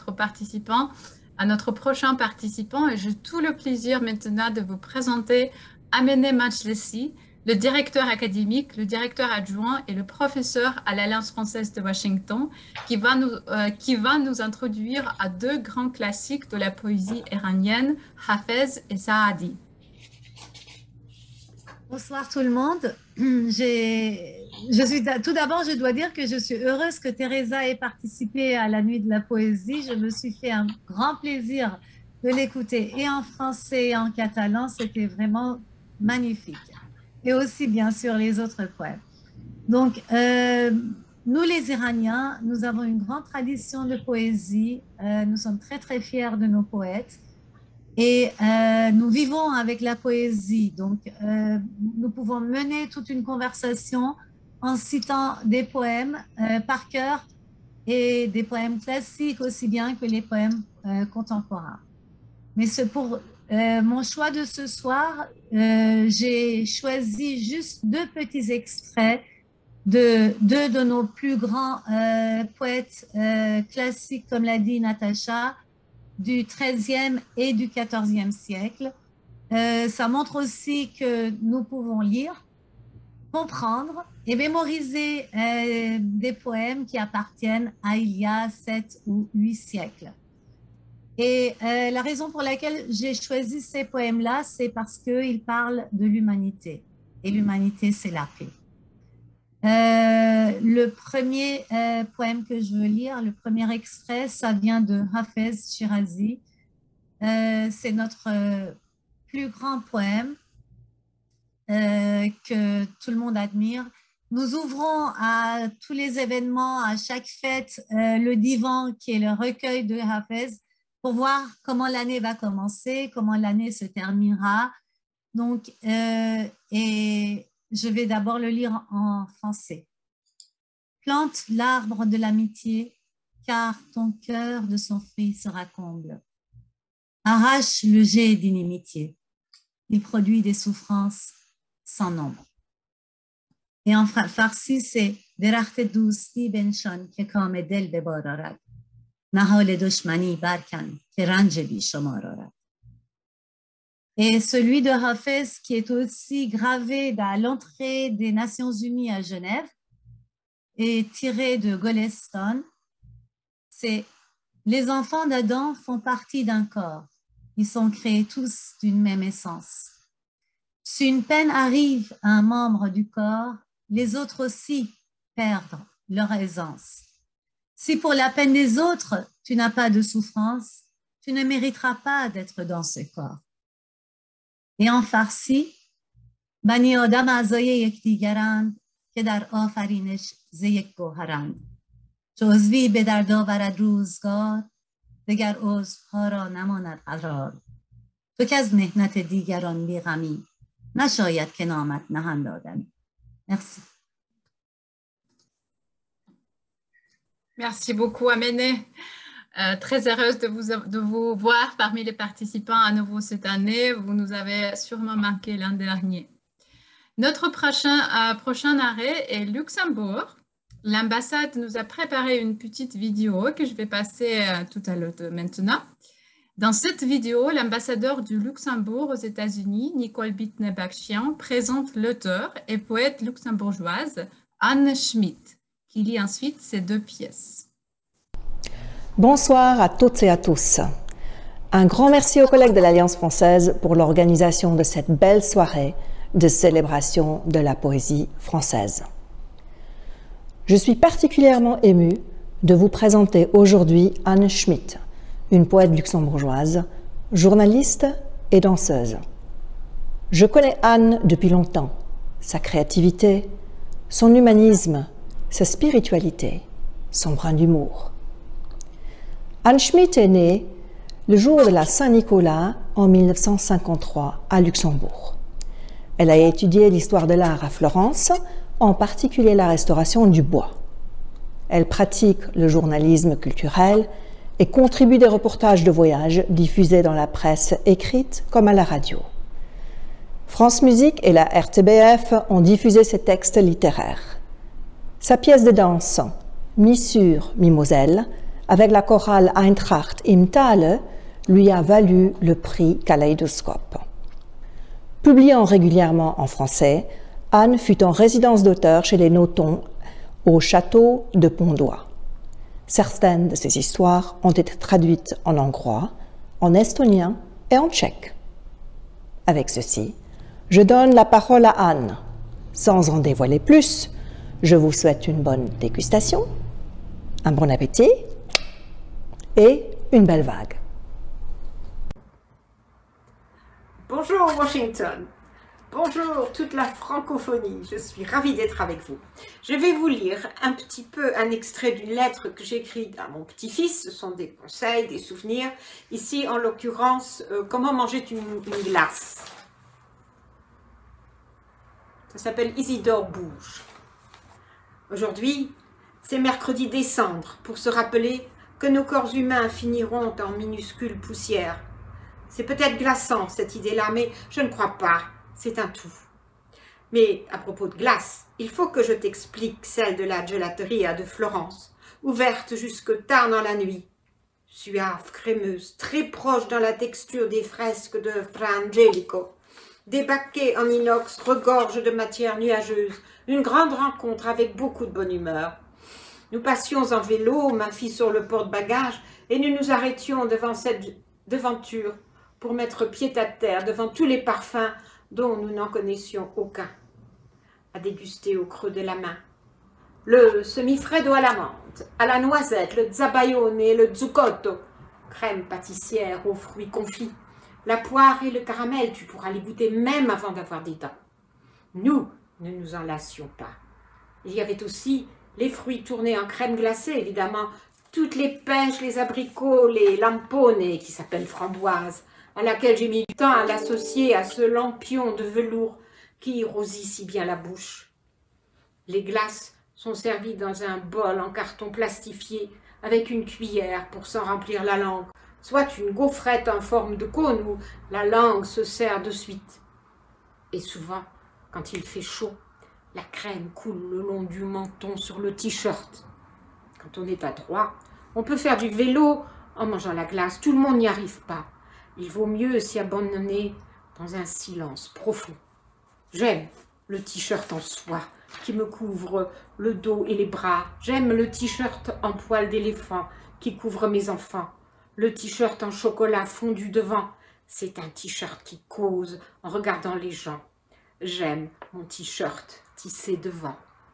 notre prochain participant et j'ai tout le plaisir maintenant de vous présenter Ameneh Majlesi, le directeur académique, le directeur adjoint et le professeur à l'Alliance française de Washington qui va nous introduire à deux grands classiques de la poésie iranienne, Hafez et Saadi. Bonsoir tout le monde. Tout d'abord, je dois dire que je suis heureuse que Teresa ait participé à la nuit de la poésie. Je me suis fait un grand plaisir de l'écouter et en français et en catalan. C'était vraiment magnifique. Et aussi, bien sûr, les autres poèmes. Donc, nous, les Iraniens, nous avons une grande tradition de poésie. Nous sommes très, très fiers de nos poètes. Et nous vivons avec la poésie, donc nous pouvons mener toute une conversation en citant des poèmes par cœur et des poèmes classiques aussi bien que les poèmes contemporains. Mais pour mon choix de ce soir, j'ai choisi juste deux petits extraits de deux de nos plus grands poètes classiques, comme l'a dit Natacha, du XIIIe et du XIVe siècle. Ça montre aussi que nous pouvons lire, comprendre et mémoriser des poèmes qui appartiennent à il y a 7 ou 8 siècles. Et la raison pour laquelle j'ai choisi ces poèmes-là, c'est parce qu'ils parlent de l'humanité. Et l'humanité, c'est la paix. Le premier poème que je veux lire, le premier extrait, ça vient de Hafez Shirazi. C'est notre plus grand poème que tout le monde admire Nous ouvrons à tous les événements, à chaque fête, le divan qui est le recueil de Hafez pour voir comment l'année va commencer, comment l'année se terminera. Donc, et je vais d'abord le lire en français. Plante l'arbre de l'amitié, car ton cœur de son fruit sera comble. Arrache le jet d'inimitié. Il produit des souffrances sans nombre. Et en farsi, c'est درخت دوستی بنشان که کام دل به بار آرد نهال دشمنی برکن که رنج بیشمار آرد. Et celui de Hafez qui est aussi gravé à l'entrée des Nations Unies à Genève est tiré de Golestan. C'est les enfants d'Adam font partie d'un corps. Ils sont créés tous d'une même essence. Si une peine arrive à un membre du corps, les autres aussi perdent leur aisance. Si pour la peine des autres, tu n'as pas de souffrance, tu ne mériteras pas d'être dans ce corps. Et en farsi, بنی آدم اعضای یکدیگرند که در آفرینش ز یک گوهرند. چو عضوی به درد آورد روزگار، دگر عضوها را نماند قرار. تو که از محنت دیگران بیغمی، نشاید که نامت نهند آدمی. Merci. Merci beaucoup, Améné. Très heureuse de vous voir parmi les participants à nouveau cette année. Vous nous avez sûrement manqué l'an dernier. Notre prochain arrêt est Luxembourg. L'ambassade nous a préparé une petite vidéo que je vais passer tout à l'heure maintenant. Dans cette vidéo, l'ambassadeur du Luxembourg aux États-Unis, Nicole Bittner-Bakshian, présente l'auteure et poète luxembourgeoise Anne Schmidt, qui lit ensuite ses 2 pièces. Bonsoir à toutes et à tous. Un grand merci aux collègues de l'Alliance française pour l'organisation de cette belle soirée de célébration de la poésie française. Je suis particulièrement émue de vous présenter aujourd'hui Anne Schmidt, une poète luxembourgeoise, journaliste et danseuse. Je connais Anne depuis longtemps, sa créativité, son humanisme, sa spiritualité, son brin d'humour. Anne Schmidt est née le jour de la Saint-Nicolas en 1953 à Luxembourg. Elle a étudié l'histoire de l'art à Florence, en particulier la restauration du bois. Elle pratique le journalisme culturel et contribue des reportages de voyage diffusés dans la presse écrite comme à la radio. France Musique et la RTBF ont diffusé ses textes littéraires. Sa pièce de danse, Mi sur, mi Moselle, avec la chorale Eintracht im Tale, lui a valu le prix Kaléidoscope. Publiant régulièrement en français, Anne fut en résidence d'auteur chez les Notons au château de Pondois. Certaines de ses histoires ont été traduites en hongrois, en estonien et en tchèque. Avec ceci, je donne la parole à Anne. Sans en dévoiler plus, je vous souhaite une bonne dégustation, un bon appétit et une belle vague. Bonjour Washington, bonjour toute la francophonie, je suis ravie d'être avec vous. Je vais vous lire un petit peu un extrait d'une lettre que j'ai écrite à mon petit-fils, ce sont des conseils, des souvenirs. Ici en l'occurrence, comment manger une glace. Ça s'appelle Isidore Bouge. Aujourd'hui, c'est mercredi des cendres pour se rappeler que nos corps humains finiront en minuscules poussières. C'est peut-être glaçant cette idée-là, mais je ne crois pas, c'est un tout. Mais à propos de glace, il faut que je t'explique celle de la gelateria de Florence, ouverte jusque tard dans la nuit. Suave, crémeuse, très proche dans la texture des fresques de Fra Angelico. Des baquets en inox regorgent de matière nuageuse, une grande rencontre avec beaucoup de bonne humeur. Nous passions en vélo, ma fille sur le porte-bagages, et nous nous arrêtions devant cette devanture pour mettre pied à terre devant tous les parfums dont nous n'en connaissions aucun, à déguster au creux de la main. Le semifreddo à la menthe, à la noisette, le zabaione et le zucotto, crème pâtissière aux fruits confits, la poire et le caramel, tu pourras les goûter même avant d'avoir des dents. Nous ne nous en lassions pas. Il y avait aussi les fruits tournés en crème glacée, évidemment, toutes les pêches, les abricots, les lampones, qui s'appellent framboises, à laquelle j'ai mis du temps à l'associer à ce lampion de velours qui rosit si bien la bouche. Les glaces sont servies dans un bol en carton plastifié avec une cuillère pour s'en remplir la langue, soit une gaufrette en forme de cône où la langue se sert de suite. Et souvent, quand il fait chaud, la crème coule le long du menton sur le t-shirt. Quand on est adroit, on peut faire du vélo en mangeant la glace. Tout le monde n'y arrive pas. Il vaut mieux s'y abandonner dans un silence profond. J'aime le t-shirt en soie qui me couvre le dos et les bras. J'aime le t-shirt en poil d'éléphant qui couvre mes enfants. Le t-shirt en chocolat fondu devant, c'est un t-shirt qui cause en regardant les gens. J'aime mon t-shirt tissé devant.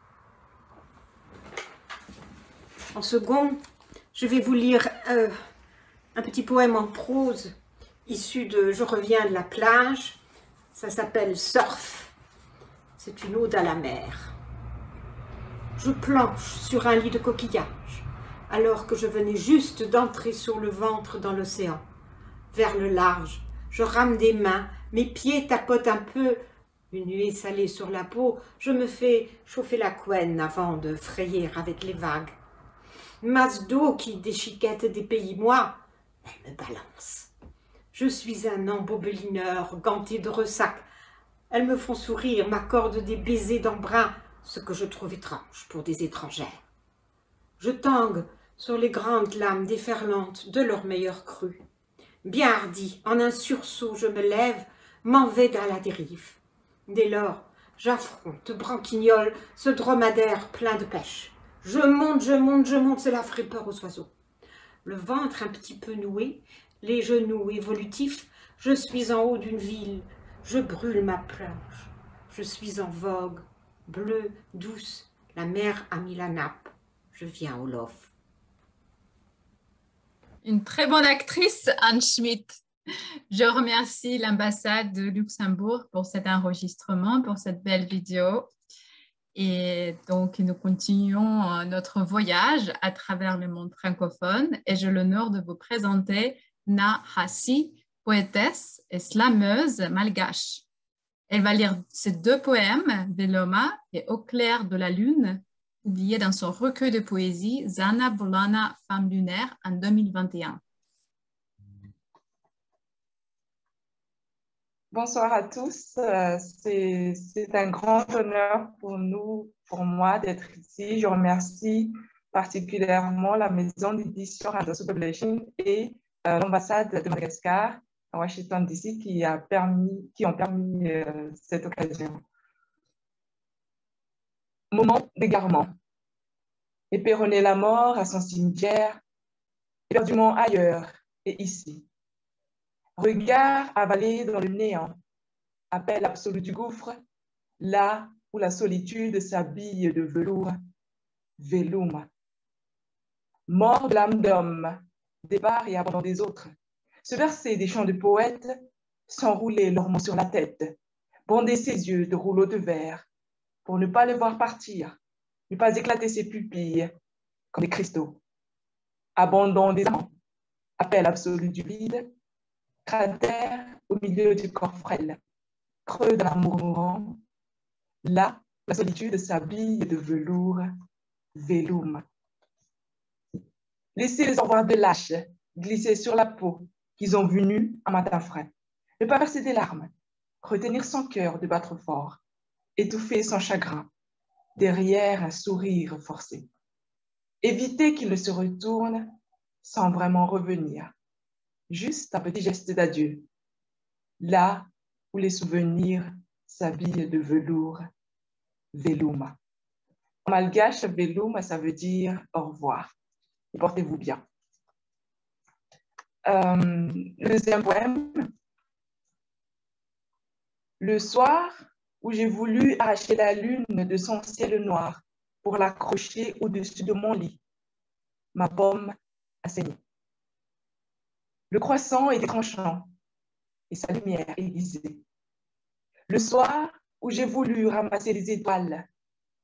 En second, je vais vous lire un petit poème en prose issu de « Je reviens de la plage ». Ça s'appelle « Surf ». C'est une ode à la mer. Je planche sur un lit de coquillages, alors que je venais juste d'entrer sur le ventre dans l'océan. Vers le large, je rame des mains, mes pieds tapotent un peu, une nuée salée sur la peau, je me fais chauffer la couenne avant de frayer avec les vagues. Masse d'eau qui déchiquette des pays, moi, elle me balance. Je suis un embobelineur ganté de ressac. Elles me font sourire, m'accordent des baisers d'embrun, ce que je trouve étrange pour des étrangères. Je tangue sur les grandes lames déferlantes de leur meilleur cru. Bien hardi, en un sursaut, je me lève, m'en vais à la dérive. Dès lors, j'affronte, branquignole, ce dromadaire plein de pêche. Je monte, cela ferait peur aux oiseaux. Le ventre un petit peu noué, les genoux évolutifs, je suis en haut d'une ville, je brûle ma planche. Je suis en vogue, bleue, douce, la mer a mis la nappe, je viens au lof. Une très bonne actrice, Anne Schmidt. Je remercie l'ambassade de Luxembourg pour cet enregistrement, pour cette belle vidéo. Et donc, nous continuons notre voyage à travers le monde francophone et j'ai l'honneur de vous présenter Na Hassi, poétesse et slameuse malgache. Elle va lire ces deux poèmes, Veloma et Au clair de la lune, publiés dans son recueil de poésie Zana Bolana, femme lunaire, en 2021. Bonsoir à tous. C'est un grand honneur pour moi d'être ici. Je remercie particulièrement la maison d'édition Radosso Publishing et l'ambassade de Madagascar à Washington DC qui ont permis cette occasion. Moment d'égarement. Éperonner la mort à son cimetière, éperdument ailleurs et ici. Regard avalé dans le néant, appel absolu du gouffre, là où la solitude s'habille de velours, Veluma. Mort de l'âme d'homme, départ et abandon des autres, se verser des chants de poètes, s'enrouler leurs mots sur la tête, bonder ses yeux de rouleaux de verre, pour ne pas le voir partir, ne pas éclater ses pupilles comme des cristaux. Abandon des amants, appel absolu du vide, cratère au milieu du corps frêle, creux de l'amour mourant, là, la solitude s'habille de velours, Velum. Laissez les envois de lâches glisser sur la peau qu'ils ont vu nue un matin frais. Ne pas verser des larmes, retenir son cœur de battre fort, étouffer son chagrin, derrière un sourire forcé. Éviter qu'il ne se retourne sans vraiment revenir. Juste un petit geste d'adieu, là où les souvenirs s'habillent de velours, Veluma. En malgache, Veluma, ça veut dire au revoir. Et portez-vous bien. Le deuxième poème. Le soir où j'ai voulu arracher la lune de son ciel noir pour l'accrocher au-dessus de mon lit, ma pomme a saigné. Le croissant était tranchant et sa lumière aiguisée. Le soir où j'ai voulu ramasser les étoiles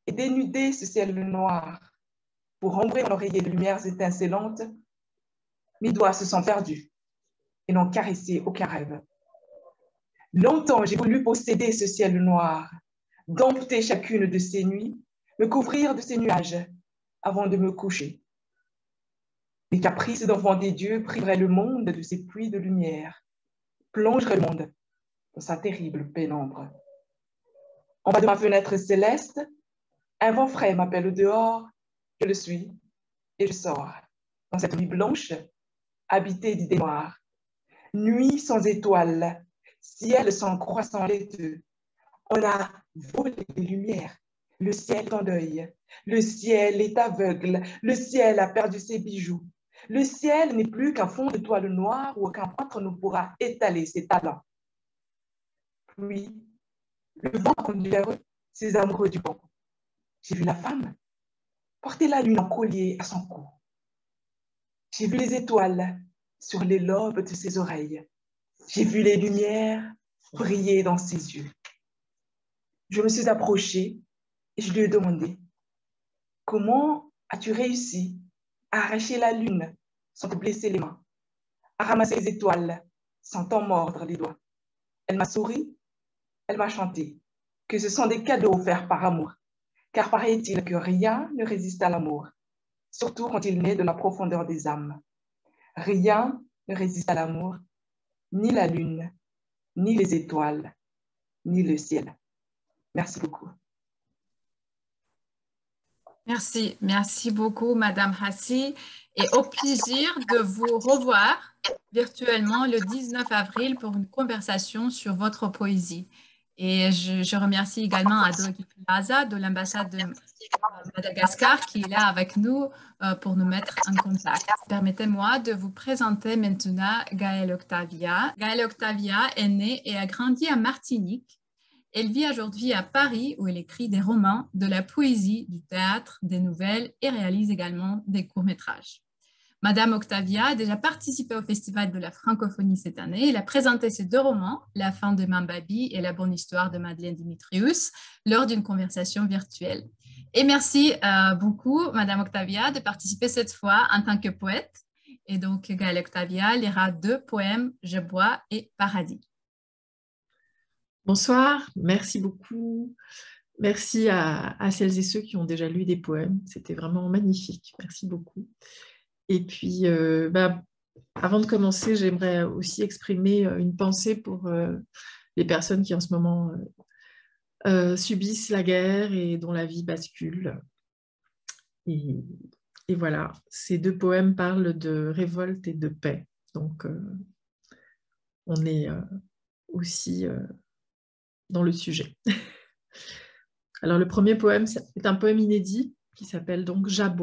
et dénuder ce ciel noir pour ombrer mon oreiller de lumières étincelantes, mes doigts se sont perdus et n'ont caressé aucun rêve. Longtemps, j'ai voulu posséder ce ciel noir, dompter chacune de ces nuits, me couvrir de ces nuages avant de me coucher. Les caprices d'enfants des dieux priveraient le monde de ses puits de lumière, plongeraient le monde dans sa terrible pénombre. En bas de ma fenêtre céleste, un vent frais m'appelle au dehors, je le suis et je sors dans cette nuit blanche, habitée d'idées noires. Nuit sans étoiles, ciel sans croissant laiteux. On a volé des lumières, le ciel est en deuil, le ciel est aveugle, le ciel a perdu ses bijoux. Le ciel n'est plus qu'un fond de toile noire où aucun peintre ne pourra étaler ses talents. Puis, le vent a conduit vers eux, ces amoureux du vent. J'ai vu la femme porter la lune en collier à son cou. J'ai vu les étoiles sur les lobes de ses oreilles. J'ai vu les lumières briller dans ses yeux. Je me suis approchée et je lui ai demandé « Comment as-tu réussi à arracher la lune sans te blesser les mains, à ramasser les étoiles sans t'en mordre les doigts ?» Elle m'a souri, elle m'a chanté que ce sont des cadeaux offerts par amour, car paraît-il que rien ne résiste à l'amour, surtout quand il naît de la profondeur des âmes. Rien ne résiste à l'amour, ni la lune, ni les étoiles, ni le ciel. Merci beaucoup. Merci, merci beaucoup, Madame Hassi, et au plaisir de vous revoir virtuellement le 19 avril pour une conversation sur votre poésie. Et je remercie également Adoki Plaza de l'ambassade de Madagascar qui est là avec nous pour nous mettre en contact. Permettez-moi de vous présenter maintenant Gaëlle Octavia. Gaëlle Octavia est née et a grandi à Martinique. Elle vit aujourd'hui à Paris où elle écrit des romans, de la poésie, du théâtre, des nouvelles et réalise également des courts-métrages. Madame Octavia a déjà participé au Festival de la francophonie cette année. Elle a présenté ses 2 romans, La fin de Mambabi et La bonne histoire de Madeleine Dimitrius, lors d'une conversation virtuelle. Et merci beaucoup, Madame Octavia, de participer cette fois en tant que poète. Et donc, Gaëlle Octavia lira 2 poèmes, Je bois et Paradis. Bonsoir, merci beaucoup. Merci à celles et ceux qui ont déjà lu des poèmes. C'était vraiment magnifique. Merci beaucoup. Et puis, avant de commencer, j'aimerais aussi exprimer une pensée pour les personnes qui en ce moment subissent la guerre et dont la vie bascule. Et voilà, ces 2 poèmes parlent de révolte et de paix. Donc, on est aussi dans le sujet. Alors, le premier poème est un poème inédit qui s'appelle donc « J'aboie ».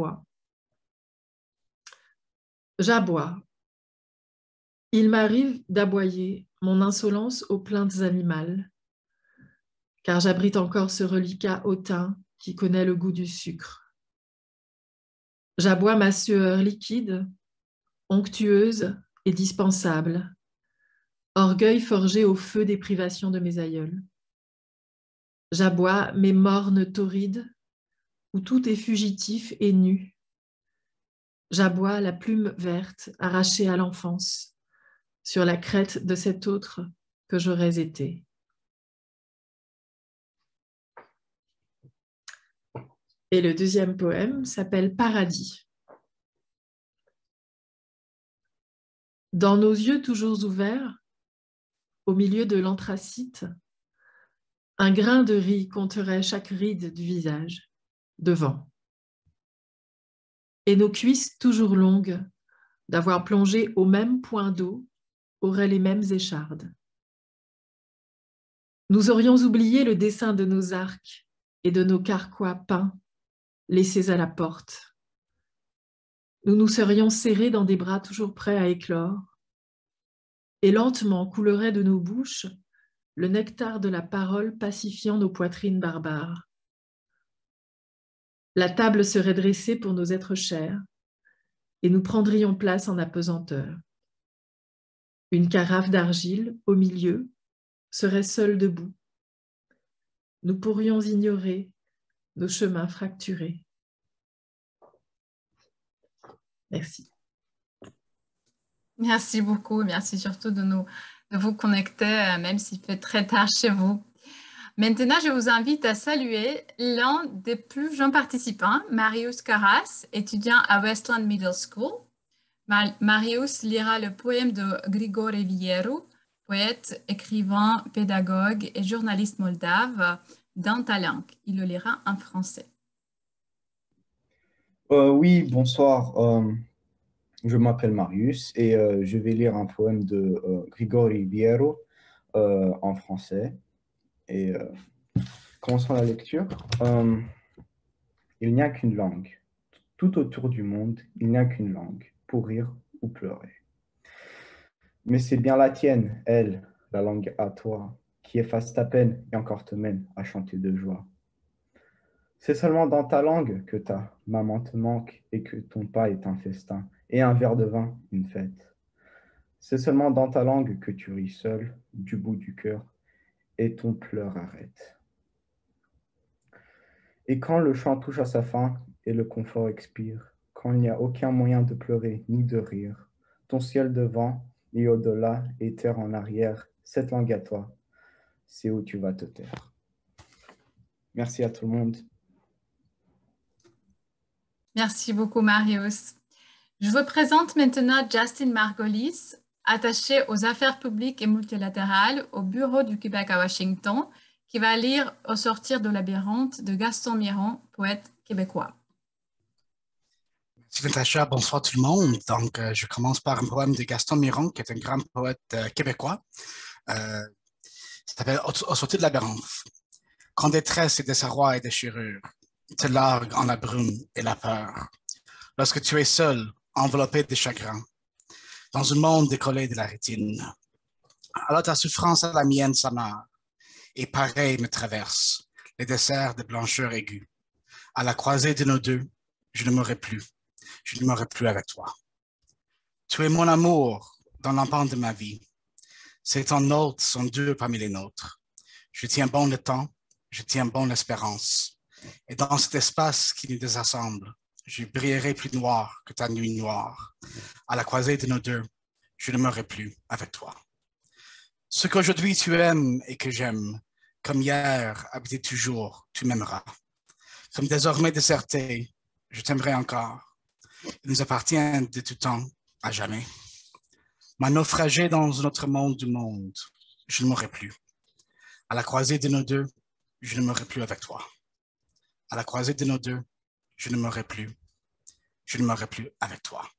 J'aboie. Il m'arrive d'aboyer mon insolence aux plaintes animales, car j'abrite encore ce reliquat hautain qui connaît le goût du sucre. J'aboie ma sueur liquide, onctueuse et dispensable, orgueil forgé au feu des privations de mes aïeuls. J'aboie mes mornes torrides, où tout est fugitif et nu. J'aboie la plume verte arrachée à l'enfance, sur la crête de cet autre que j'aurais été. Et le deuxième poème s'appelle Paradis. Dans nos yeux toujours ouverts, au milieu de l'anthracite, un grain de riz compterait chaque ride du visage, devant. Et nos cuisses toujours longues, d'avoir plongé au même point d'eau, auraient les mêmes échardes. Nous aurions oublié le dessin de nos arcs et de nos carquois peints, laissés à la porte. Nous nous serions serrés dans des bras toujours prêts à éclore, et lentement coulerait de nos bouches le nectar de la parole pacifiant nos poitrines barbares. La table serait dressée pour nos êtres chers, et nous prendrions place en apesanteur. Une carafe d'argile, au milieu, serait seule debout. Nous pourrions ignorer nos chemins fracturés. Merci. Merci beaucoup. Merci surtout de vous connecter, même s'il fait très tard chez vous. Maintenant, je vous invite à saluer l'un des plus jeunes participants, Marius Carras, étudiant à Westland Middle School. Marius lira le poème de Grigore Vieru, poète, écrivain, pédagogue et journaliste moldave, dans ta langue. Il le lira en français. Oui, bonsoir. Je m'appelle Marius et je vais lire un poème de Grigore Vieru en français. Et commençons la lecture. Il n'y a qu'une langue. Tout autour du monde, il n'y a qu'une langue, pour rire ou pleurer. Mais c'est bien la tienne, elle, la langue à toi, qui efface ta peine et encore te mène à chanter de joie. C'est seulement dans ta langue que ta maman te manque et que ton pas est un festin et un verre de vin, une fête. C'est seulement dans ta langue que tu ris seul, du bout du cœur, et ton pleur arrête. Et quand le chant touche à sa fin et le confort expire, quand il n'y a aucun moyen de pleurer ni de rire, ton ciel devant et au-delà et terre en arrière, cette langue à toi, c'est où tu vas te taire. Merci à tout le monde. Merci beaucoup, Marius. Je vous présente maintenant Justin Margolis, attaché aux affaires publiques et multilatérales au Bureau du Québec à Washington, qui va lire Au sortir de labyrinthe de Gaston Miron, poète québécois. Merci Natacha, bonsoir tout le monde. Donc, je commence par un poème de Gaston Miron, qui est un grand poète québécois. Ça s'appelle Au sortir de labyrinthe. Quand détresse et désarroi et déchirure te larguent en la brume et la peur, lorsque tu es seul, enveloppé de chagrin, dans un monde décollé de la rétine, alors ta souffrance à la mienne s'amarre, et pareil me traverse les desserts de blancheur aiguë. À la croisée de nos deux, je ne mourrai plus avec toi. Tu es mon amour dans l'empente de ma vie. Ces temps nôtres sont deux parmi les nôtres. Je tiens bon le temps, je tiens bon l'espérance. Et dans cet espace qui nous désassemble, je brillerai plus noir que ta nuit noire. À la croisée de nos deux, je ne mourrai plus avec toi. Ce qu'aujourd'hui tu aimes et que j'aime, comme hier, habité toujours, tu m'aimeras. Comme désormais déserté, je t'aimerai encore. Il nous appartient de tout temps, à jamais. Ma naufragée dans un autre monde du monde, je ne mourrai plus. À la croisée de nos deux, je ne mourrai plus avec toi. À la croisée de nos deux, je ne mourrai plus avec toi.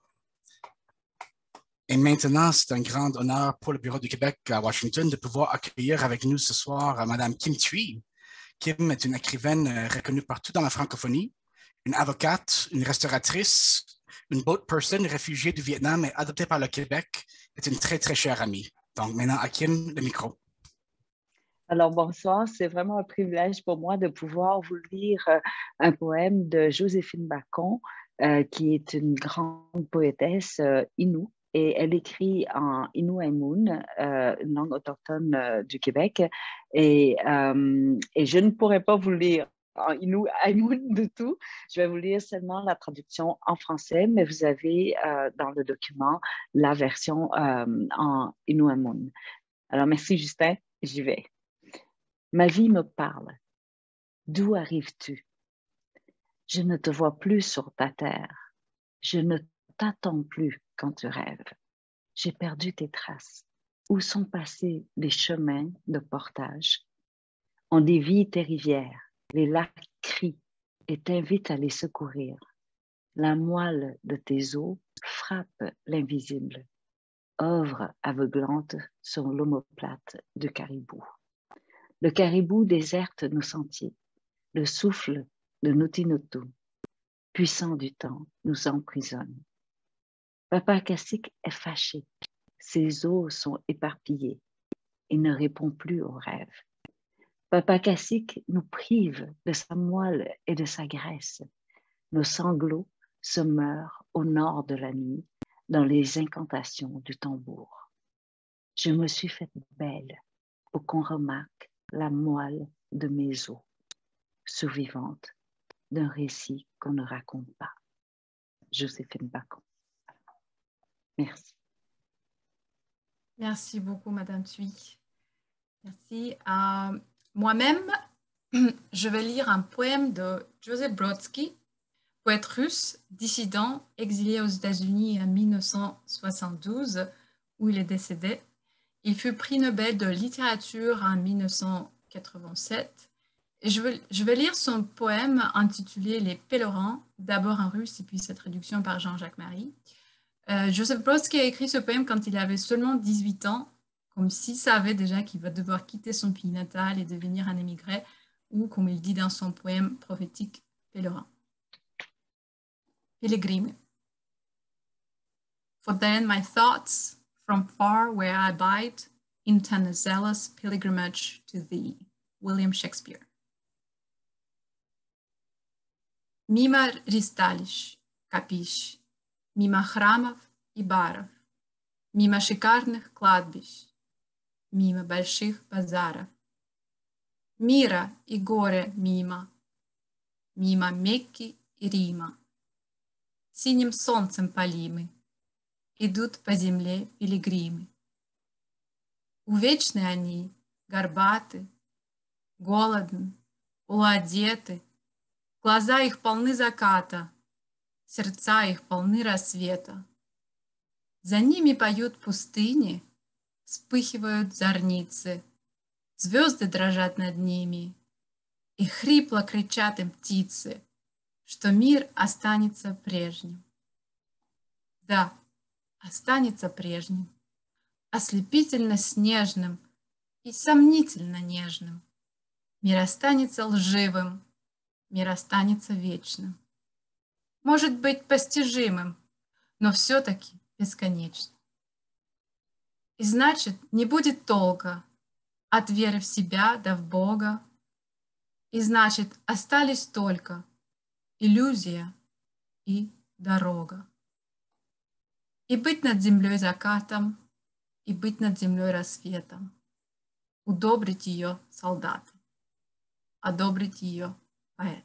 Et maintenant, c'est un grand honneur pour le Bureau du Québec à Washington de pouvoir accueillir avec nous ce soir Mme Kim Thuy. Kim est une écrivaine reconnue partout dans la francophonie, une avocate, une restauratrice, une boat person réfugiée du Vietnam et adoptée par le Québec, est une très, très chère amie. Donc maintenant, à Kim, le micro. Alors, bonsoir. C'est vraiment un privilège pour moi de pouvoir vous lire un poème de Joséphine Bacon, qui est une grande poétesse Innu. Et elle écrit en Innu-Aimun, une langue autochtone du Québec. Et je ne pourrais pas vous lire en Innu-Aimun du tout. Je vais vous lire seulement la traduction en français, mais vous avez dans le document la version en Innu-Aimun. Alors, merci Justin, j'y vais. Ma vie me parle. D'où arrives-tu? Je ne te vois plus sur ta terre. Je ne t'attends plus quand tu rêves. J'ai perdu tes traces. Où sont passés les chemins de portage? On dévie tes rivières. Les lacs crient et t'invitent à les secourir. La moelle de tes eaux frappe l'invisible. Œuvre aveuglante sur l'omoplate du caribou. Le caribou déserte nos sentiers. Le souffle de Notinotu, puissant du temps, nous emprisonne. Papa Cacique est fâché. Ses os sont éparpillés. Il ne répond plus aux rêves. Papa Cacique nous prive de sa moelle et de sa graisse. Nos sanglots se meurent au nord de la nuit dans les incantations du tambour. Je me suis faite belle pour qu'on remarque la moelle de mes os. survivante d'un récit qu'on ne raconte pas. Joséphine Bacon. Merci. Merci beaucoup, Madame Thuy. Merci. Moi-même, je vais lire un poème de Joseph Brodsky, poète russe, dissident, exilé aux États-Unis en 1972, où il est décédé. Il fut prix Nobel de littérature en 1987. Et je vais lire son poème intitulé Les Pèlerins, d'abord en russe et puis sa traduction par Jean-Jacques Marie. Joseph Brodsky a écrit ce poème quand il avait seulement 18 ans, comme s'il savait déjà qu'il va devoir quitter son pays natal et devenir un émigré, ou comme il dit dans son poème prophétique, Pèlerin. Pilgrim. For then my thoughts from far where I bide intend a zealous pilgrimage to thee. William Shakespeare. Мимо ристалищ, капищ, мимо храмов и баров, мимо шикарных кладбищ, мимо больших базаров, мира и горя мимо, мимо Мекки и Рима. Синим солнцем полимы идут по земле пилигримы. Увечны они, горбаты, голодны, полуодеты, глаза их полны заката, сердца их полны рассвета. За ними поют пустыни, вспыхивают зорницы, звезды дрожат над ними, и хрипло кричат им птицы, что мир останется прежним. Да, останется прежним, ослепительно снежным и сомнительно нежным. Мир останется лживым, мир останется вечным. Может быть постижимым, но все-таки бесконечным. И значит, не будет толка от веры в себя да в Бога. И значит, остались только иллюзия и дорога. И быть над землей закатом, и быть над землей рассветом. Удобрить ее солдатам, одобрить ее поэтам.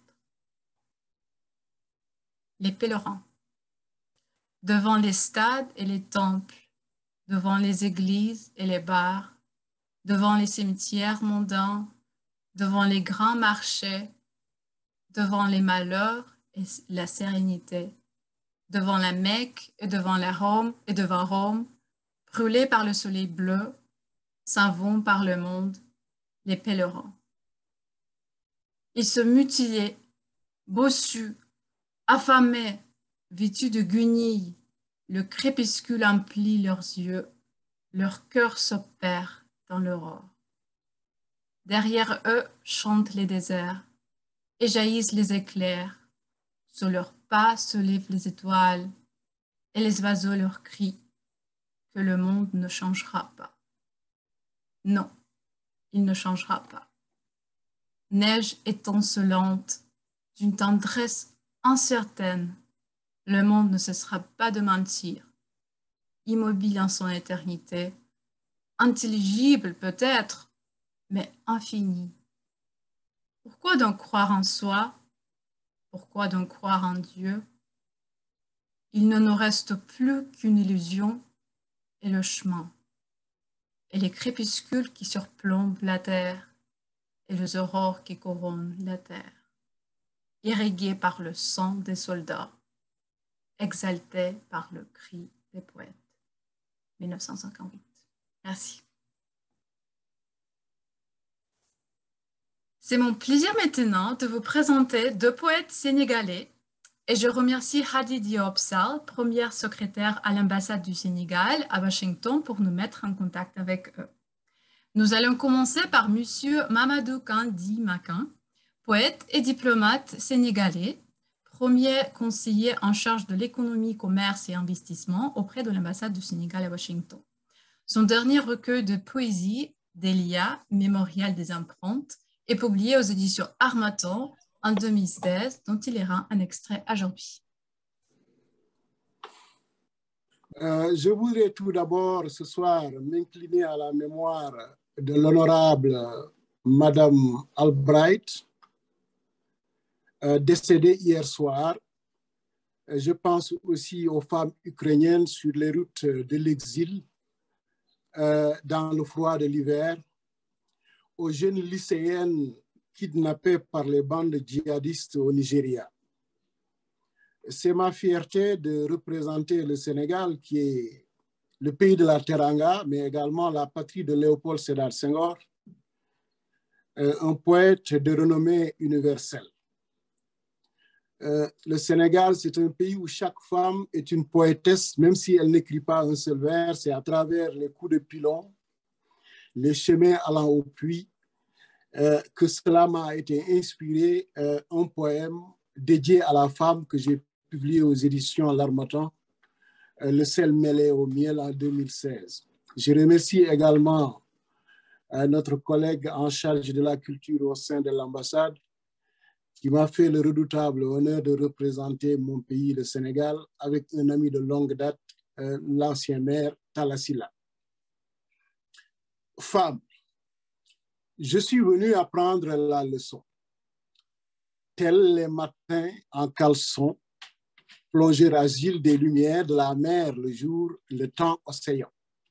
Les pèlerins. Devant les stades et les temples, devant les églises et les bars, devant les cimetières mondains, devant les grands marchés, devant les malheurs et la sérénité, devant la Mecque et devant la Rome et devant Rome, brûlés par le soleil bleu, s'en vont par le monde, les pèlerins. Ils se mutilaient, bossus, affamés, vêtus de guenilles, le crépuscule emplit leurs yeux, leur cœur s'opère dans l'aurore. Derrière eux chantent les déserts et jaillissent les éclairs. Sous leurs pas se lèvent les étoiles et les oiseaux leur crient que le monde ne changera pas. Non, il ne changera pas. Neige étincelante, d'une tendresse incertaine, le monde ne cessera pas de mentir, immobile en son éternité, intelligible peut-être, mais infini. Pourquoi donc croire en soi? Pourquoi donc croire en Dieu? Il ne nous reste plus qu'une illusion et le chemin, et les crépuscules qui surplombent la terre, et les aurores qui couronnent la terre, irriguées par le sang des soldats, exaltées par le cri des poètes. 1958. Merci. C'est mon plaisir maintenant de vous présenter deux poètes sénégalais et je remercie Hadi Diop Sall, première secrétaire à l'ambassade du Sénégal à Washington pour nous mettre en contact avec eux. Nous allons commencer par Monsieur Mamadou Kandi Makan, poète et diplomate sénégalais, premier conseiller en charge de l'économie, commerce et investissement auprès de l'ambassade du Sénégal à Washington. Son dernier recueil de poésie, Delia, Mémorial des empreintes, est publié aux éditions Harmattan en 2016, dont il ira un extrait aujourd'hui. Je voudrais tout d'abord ce soir m'incliner à la mémoire de l'honorable Madame Albright, décédées hier soir. Je pense aussi aux femmes ukrainiennes sur les routes de l'exil, dans le froid de l'hiver, aux jeunes lycéennes kidnappées par les bandes djihadistes au Nigeria. C'est ma fierté de représenter le Sénégal, qui est le pays de la Teranga, mais également la patrie de Léopold Sédar Senghor, un poète de renommée universelle. Le Sénégal, c'est un pays où chaque femme est une poétesse, même si elle n'écrit pas un seul vers. C'est à travers les coups de pilon, les chemins allant au puits, que cela m'a été inspiré, un poème dédié à la femme que j'ai publié aux éditions L'Harmattan, Le sel mêlé au miel en 2016. Je remercie également notre collègue en charge de la culture au sein de l'ambassade, qui m'a fait le redoutable honneur de représenter mon pays, le Sénégal, avec un ami de longue date, l'ancien maire Talla Sylla. Femme, je suis venu apprendre la leçon. Tels les matins en caleçon, plonger agile des lumières de la mer le jour, le temps océan.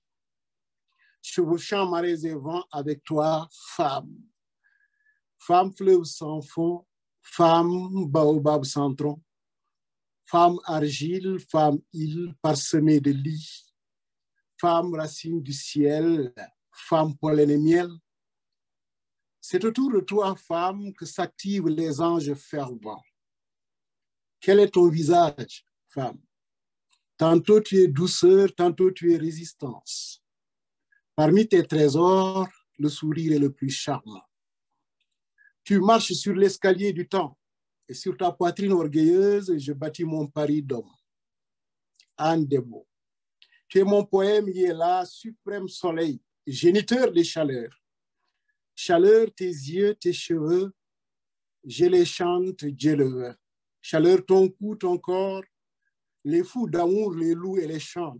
Chevauchant marées et vents avec toi, femme. Femme fleuve sans fond, femme baobab sans tronc, femme argile, femme île parsemée de lits, femme racine du ciel, femme pollen et miel. C'est autour de toi, femme, que s'activent les anges fervents. Quel est ton visage, femme? Tantôt tu es douceur, tantôt tu es résistance. Parmi tes trésors, le sourire est le plus charmant. Tu marches sur l'escalier du temps et sur ta poitrine orgueilleuse, je bâtis mon pari d'homme. Anne Debo, tu es mon poème, il est là, suprême soleil, géniteur des chaleurs. Chaleur, tes yeux, tes cheveux, je les chante, Dieu le veut. Chaleur, ton cou, ton corps, les fous d'amour les louent et les chantent.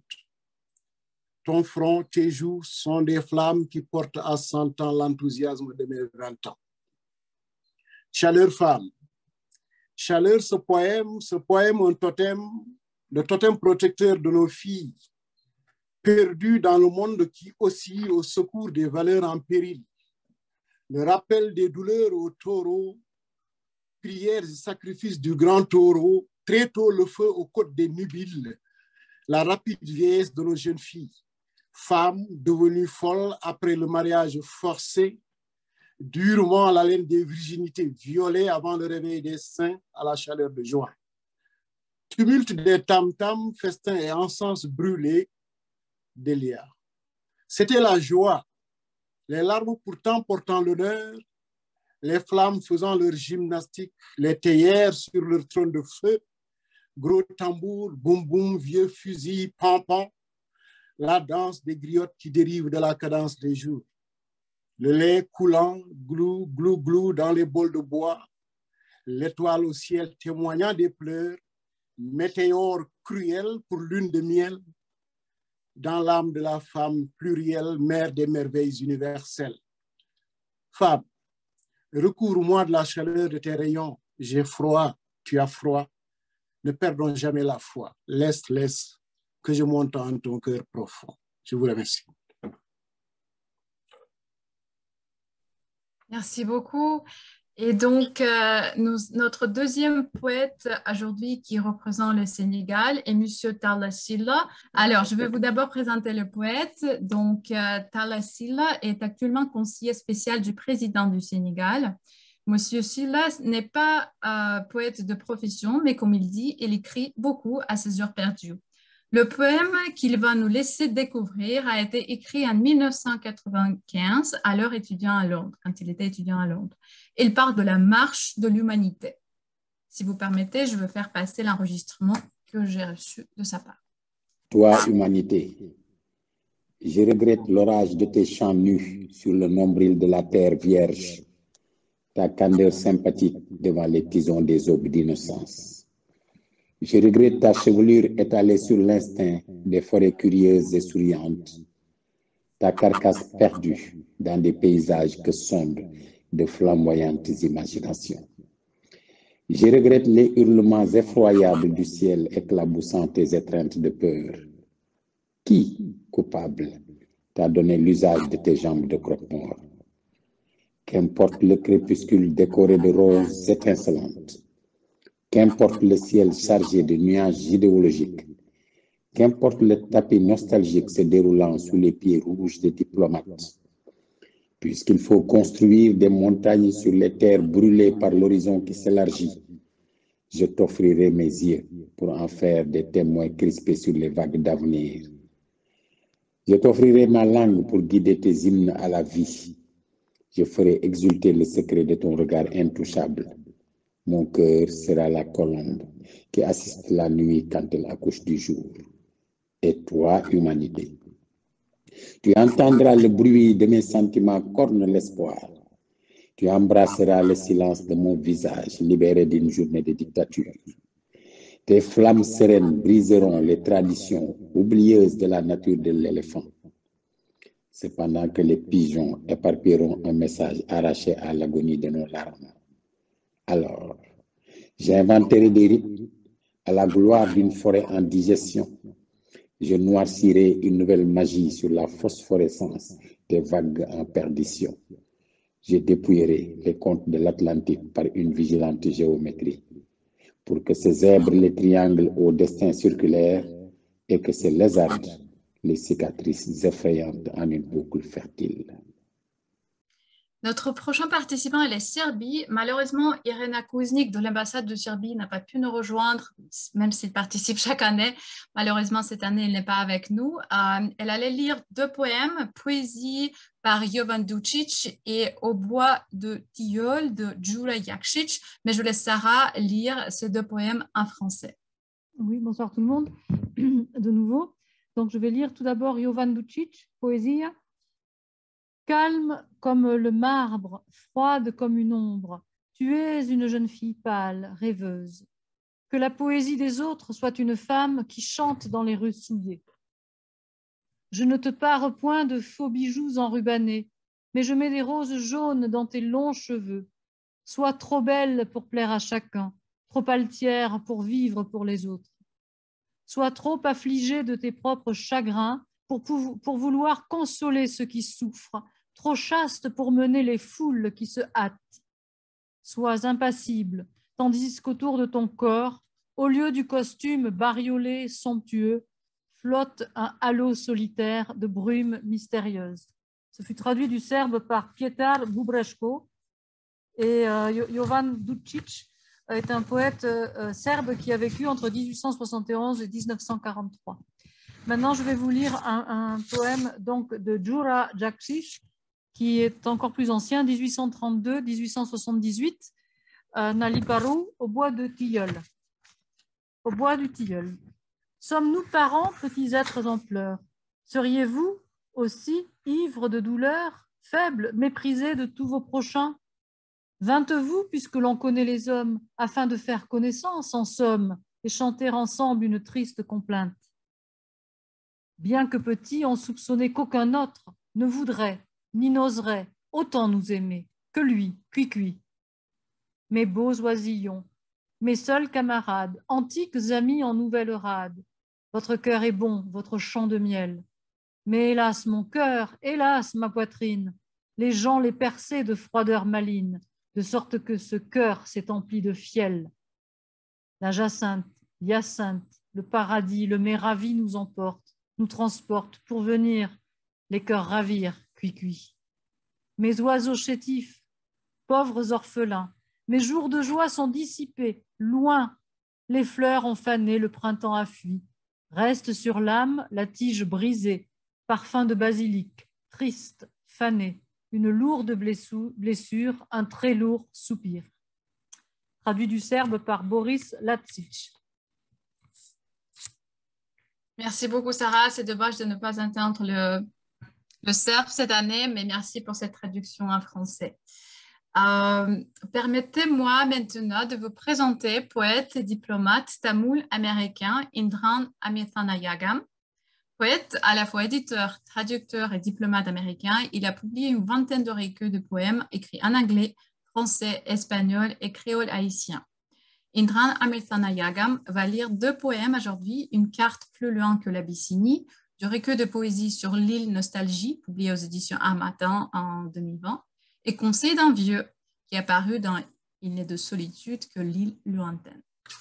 Ton front, tes joues sont des flammes qui portent à 100 ans l'enthousiasme de mes 20 ans. Chaleur femme, chaleur ce poème un totem, le totem protecteur de nos filles, perdues dans le monde qui oscille au secours des valeurs en péril. Le rappel des douleurs au taureau, prières et sacrifices du grand taureau, très tôt le feu aux côtes des nubiles, la rapide vieillesse de nos jeunes filles, femmes devenues folles après le mariage forcé, durement à la laine des virginités violées avant le réveil des saints à la chaleur de juin. Tumulte des tam-tams, festins et encens brûlés, Délia. C'était la joie, les larmes pourtant portant l'honneur, les flammes faisant leur gymnastique, les théières sur leur trône de feu, gros tambours, boum boum, vieux fusils, pam-pam, la danse des griottes qui dérivent de la cadence des jours. Le lait coulant, glou, glou, glou dans les bols de bois, l'étoile au ciel témoignant des pleurs, météore cruel pour lune de miel, dans l'âme de la femme plurielle, mère des merveilles universelles. Femme, recouvre-moi de la chaleur de tes rayons, j'ai froid, tu as froid, ne perdons jamais la foi, laisse que je monte en ton cœur profond. Je vous remercie. Merci beaucoup. Et donc, notre deuxième poète aujourd'hui qui représente le Sénégal est M. Talla Sylla. Alors, je vais vous d'abord présenter le poète. Donc, Talla Sylla est actuellement conseiller spécial du président du Sénégal. M. Sylla n'est pas poète de profession, mais comme il dit, il écrit beaucoup à ses heures perdues. Le poème qu'il va nous laisser découvrir a été écrit en 1995 alors étudiant à Londres, quand il était étudiant à Londres. Il parle de la marche de l'humanité. Si vous permettez, je veux faire passer l'enregistrement que j'ai reçu de sa part. Toi, humanité, je regrette l'orage de tes chants nus sur le nombril de la terre vierge, ta candeur sympathique devant les tisons des aubes d'innocence. Je regrette ta chevelure étalée sur l'instinct des forêts curieuses et souriantes, ta carcasse perdue dans des paysages que sondent de flamboyantes imaginations. Je regrette les hurlements effroyables du ciel éclaboussant tes étreintes de peur. Qui, coupable, t'a donné l'usage de tes jambes de croque-mort? Qu'importe le crépuscule décoré de roses étincelantes, qu'importe le ciel chargé de nuages idéologiques, qu'importe le tapis nostalgique se déroulant sous les pieds rouges des diplomates, puisqu'il faut construire des montagnes sur les terres brûlées par l'horizon qui s'élargit, je t'offrirai mes yeux pour en faire des témoins crispés sur les vagues d'avenir. Je t'offrirai ma langue pour guider tes hymnes à la vie. Je ferai exulter le secret de ton regard intouchable. Mon cœur sera la colombe qui assiste la nuit quand elle accouche du jour. Et toi, humanité, tu entendras le bruit de mes sentiments corne l'espoir. Tu embrasseras le silence de mon visage libéré d'une journée de dictature. Tes flammes sereines briseront les traditions oublieuses de la nature de l'éléphant. Cependant que les pigeons éparpilleront un message arraché à l'agonie de nos larmes. Alors, j'inventerai des rites à la gloire d'une forêt en digestion. Je noircirai une nouvelle magie sur la phosphorescence des vagues en perdition. Je dépouillerai les contes de l'Atlantique par une vigilante géométrie, pour que se zèbrent les triangles au destin circulaire et que se lézardent les cicatrices effrayantes en une boucle fertile. Notre prochain participant est la Serbie. Malheureusement, Irena Kuznik de l'ambassade de Serbie n'a pas pu nous rejoindre, même s'il participe chaque année. Malheureusement, cette année, elle n'est pas avec nous. Elle allait lire 2 poèmes, Poésie par Jovan Dučić et Au bois de tilleul de Đura Jakšić, mais je laisse Sarah lire ces 2 poèmes en français. Oui, bonsoir tout le monde, de nouveau. Donc, je vais lire tout d'abord Jovan Dučić, Poésie. Calme comme le marbre, froide comme une ombre, tu es une jeune fille pâle, rêveuse. Que la poésie des autres soit une femme qui chante dans les rues souillées. Je ne te pare point de faux bijoux enrubannés, mais je mets des roses jaunes dans tes longs cheveux. Sois trop belle pour plaire à chacun, trop altière pour vivre pour les autres. Sois trop affligée de tes propres chagrins pour vouloir consoler ceux qui souffrent, trop chaste pour mener les foules qui se hâtent. Sois impassible, tandis qu'autour de ton corps, au lieu du costume bariolé, somptueux, flotte un halo solitaire de brume mystérieuse. Ce fut traduit du serbe par Pietar Bubreško et Jovan Dučić est un poète serbe qui a vécu entre 1871 et 1943. Maintenant, je vais vous lire un poème donc, de Đura Jakšić, qui est encore plus ancien, 1832-1878, na Liparu, au bois de tilleul. Au bois du tilleul. Sommes-nous parents, petits êtres en pleurs? Seriez-vous aussi ivres de douleur, faibles, méprisés de tous vos prochains? Vîntes-vous, puisque l'on connaît les hommes, afin de faire connaissance, en somme, et chanter ensemble une triste complainte? Bien que petits, on soupçonnait qu'aucun autre ne voudrait ni n'oserait autant nous aimer que lui, Cuicui. Mes beaux oisillons, mes seuls camarades, antiques amis en nouvelle rade, votre cœur est bon, votre chant de miel. Mais hélas mon cœur, hélas ma poitrine, les gens les perçaient de froideur maligne, de sorte que ce cœur s'est empli de fiel. La jacinthe, l'hyacinthe, le paradis, le mai ravi nous emporte, nous transporte pour venir les cœurs ravir. Cuicui. Mes oiseaux chétifs, pauvres orphelins, mes jours de joie sont dissipés, loin, les fleurs ont fané, le printemps a fui. Reste sur l'âme la tige brisée, parfum de basilic, triste, fané, une lourde blessure, un très lourd soupir. Traduit du serbe par Boris Lacic. Merci beaucoup, Sarah. C'est dommage de ne pas entendre le serbe cette année, mais merci pour cette traduction en français. Permettez-moi maintenant de vous présenter poète et diplomate tamoul-américain Indran Amithanayagam. Poète, à la fois éditeur, traducteur et diplomate américain, il a publié une vingtaine de recueils de poèmes écrits en anglais, français, espagnol et créole haïtien. Indran Amirthanayagam va lire 2 poèmes aujourd'hui, Une carte plus loin que l'Abyssinie, du recueil de poésie sur l'île Nostalgie, publié aux éditions Harmattan en 2020, et Conseil d'un vieux, qui est apparu dans Il n'est de solitude que l'île lointaine.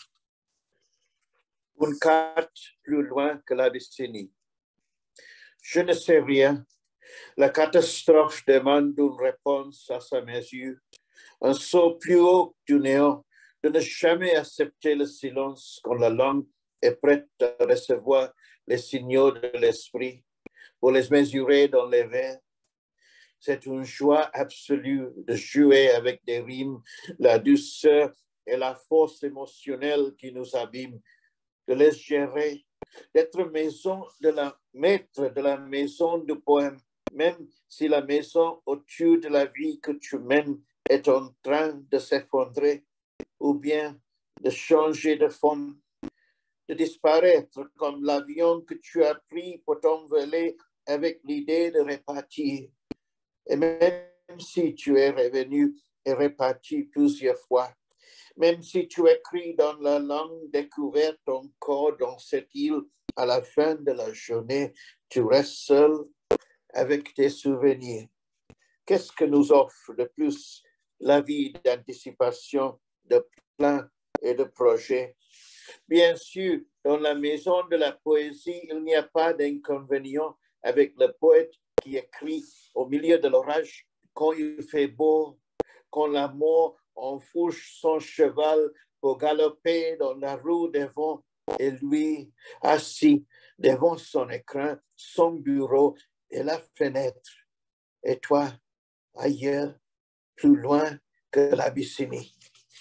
Une carte plus loin que l'Abyssinie. Je ne sais rien. La catastrophe demande une réponse à sa mesure, un saut plus haut du néant, de ne jamais accepter le silence quand la langue est prête à recevoir les signaux de l'esprit pour les mesurer dans les vers. C'est une joie absolue de jouer avec des rimes, la douceur et la force émotionnelle qui nous abîment, de les gérer, d'être maître de la maison du poème, même si la maison autour de la vie que tu mènes est en train de s'effondrer, ou bien de changer de forme, de disparaître comme l'avion que tu as pris pour t'envoler avec l'idée de répartir. Et même si tu es revenu et reparti plusieurs fois, même si tu écris dans la langue découverte encore dans cette île, à la fin de la journée, tu restes seul avec tes souvenirs. Qu'est-ce que nous offre de plus la vie d'anticipation, de plans et de projets? Bien sûr, dans la maison de la poésie, il n'y a pas d'inconvénient avec le poète qui écrit au milieu de l'orage, quand il fait beau, quand la mort enfourche son cheval pour galoper dans la roue des vents, et lui, assis devant son écran, son bureau et la fenêtre. Et toi, ailleurs, plus loin que l'Abyssinie.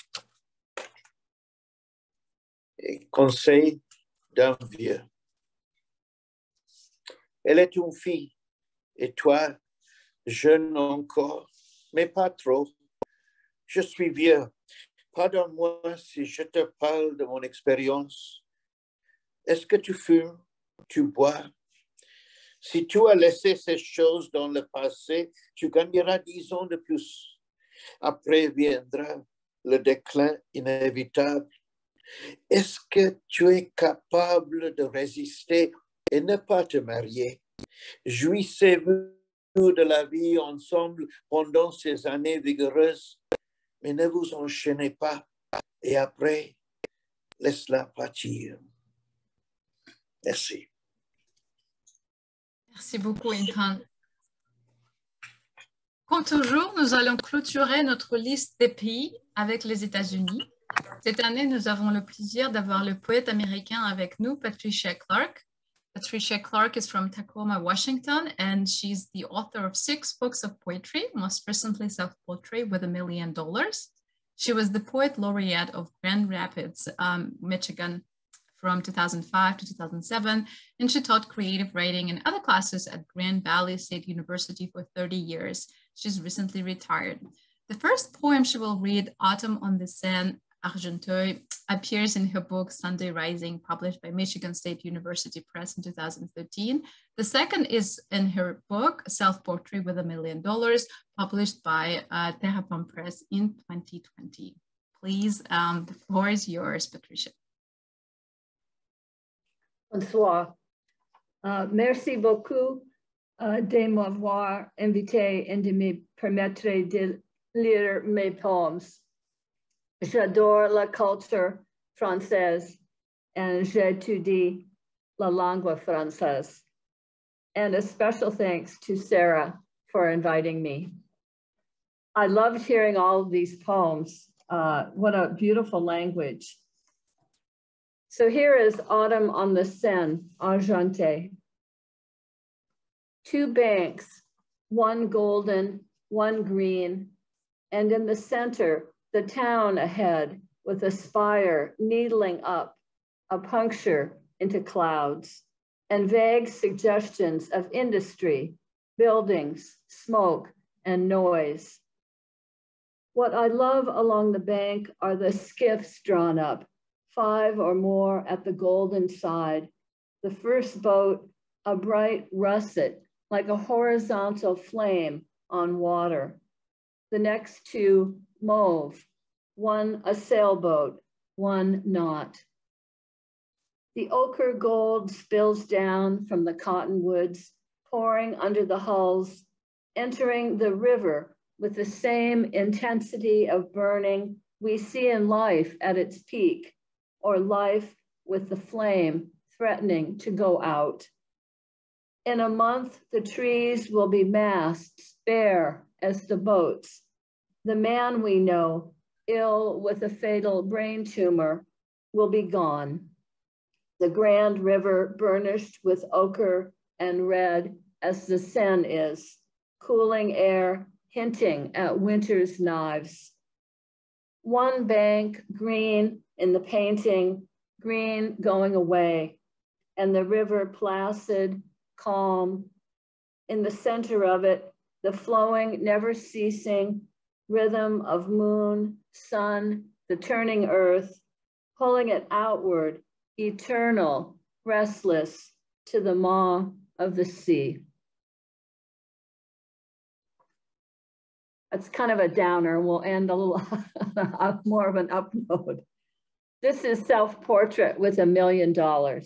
Et conseil d'un vieux. Elle est une fille, et toi, jeune encore, mais pas trop. Je suis vieux. Pardonne-moi si je te parle de mon expérience. Est-ce que tu fumes? Tu bois? Si tu as laissé ces choses dans le passé, tu gagneras 10 ans de plus. Après viendra le déclin inévitable. Est-ce que tu es capable de résister et ne pas te marier? Jouissez-vous de la vie ensemble pendant ces années vigoureuses, mais ne vous enchaînez pas. Et après, laisse-la partir. Merci. Merci beaucoup, Indran. Comme toujours, nous allons clôturer notre liste des pays avec les États-Unis. Cette année, nous avons le plaisir d'avoir le poète américain avec nous, Patricia Clark. Patricia Clark is from Tacoma, Washington, and she's the author of 6 books of poetry, most recently Self-Portrait with $1 Million. She was the poet laureate of Grand Rapids, Michigan, from 2005 to 2007, and she taught creative writing and other classes at Grand Valley State University for 30 years. She's recently retired. The first poem she will read, Autumn on the Seine, Argenteuil, appears in her book Sunday Rising, published by Michigan State University Press in 2013. The second is in her book Self-Portrait with $1 Million, published by Terrapin Press in 2020. Please, the floor is yours, Patricia. Bonsoir. Merci beaucoup de m'avoir invité et de me permettre de lire mes poèmes. J'adore la culture française and j'étudie la langue française. And a special thanks to Sarah for inviting me. I loved hearing all of these poems. What a beautiful language. So here is Autumn on the Seine, Argenteuil. 2 banks, one golden, one green, and in the center, the town ahead with a spire needling up, a puncture into clouds, and vague suggestions of industry, buildings, smoke, and noise. What I love along the bank are the skiffs drawn up, 5 or more at the golden side. The first boat, a bright russet, like a horizontal flame on water. The next 2, mauve, one a sailboat, one not. The ochre gold spills down from the cottonwoods, pouring under the hulls, entering the river with the same intensity of burning we see in life at its peak, or life with the flame threatening to go out. In a month, the trees will be masts, bare as the boats. The man we know, ill with a fatal brain tumor, will be gone. The grand river burnished with ochre and red as the Seine is, cooling air hinting at winter's knives. One bank green in the painting, green going away, and the river placid, calm. In the center of it, the flowing, never ceasing rhythm of moon, sun, the turning earth, pulling it outward, eternal, restless, to the maw of the sea. It's kind of a downer. We'll end a little more of an up note. This is Self-Portrait with $1 Million.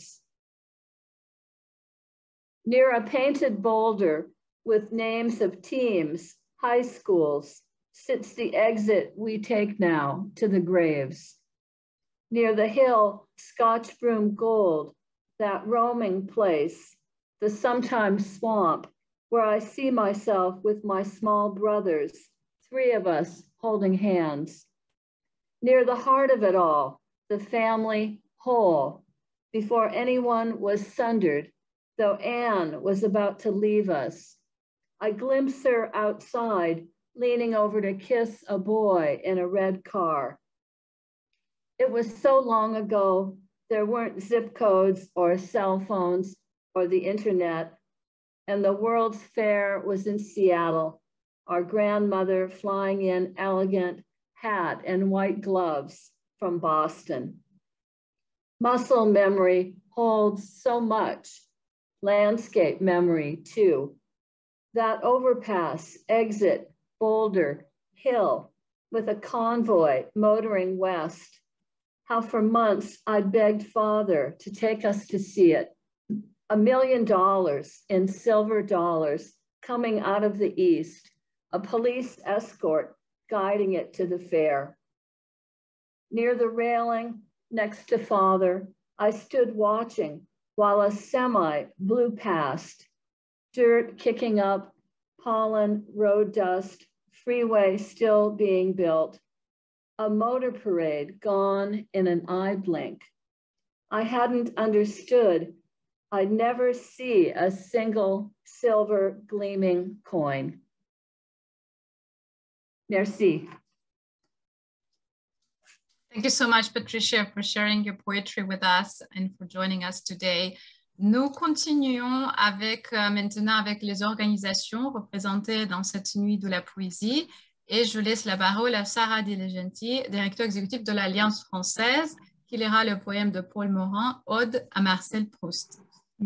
Near a painted boulder with names of teams, high schools, sits the exit we take now to the graves. Near the hill, Scotch broom gold, that roaming place, the sometimes swamp, where I see myself with my small brothers, 3 of us holding hands. Near the heart of it all, the family whole, before anyone was sundered, though Anne was about to leave us. I glimpse her outside, leaning over to kiss a boy in a red car. It was so long ago, there weren't zip codes or cell phones or the internet, and the World's Fair was in Seattle, our grandmother flying in elegant hat and white gloves from Boston. Muscle memory holds so much, landscape memory too. That overpass, exit, boulder, hill, with a convoy motoring west. How for months I'd begged Father to take us to see it. $1 million in silver dollars coming out of the east, a police escort guiding it to the fair. Near the railing next to Father, I stood watching while a semi blew past, dirt kicking up, pollen, road dust, freeway still being built, a motor parade gone in an eye blink. I hadn't understood I'd never see a single silver gleaming coin. Merci. Thank you so much, Patricia, for sharing your poetry with us and for joining us today. Nous continuons maintenant avec les organisations représentées dans cette nuit de la poésie et je laisse la parole à Sarah Diligenti, directeur exécutif de l'Alliance française, qui lira le poème de Paul Morand, Ode à Marcel Proust.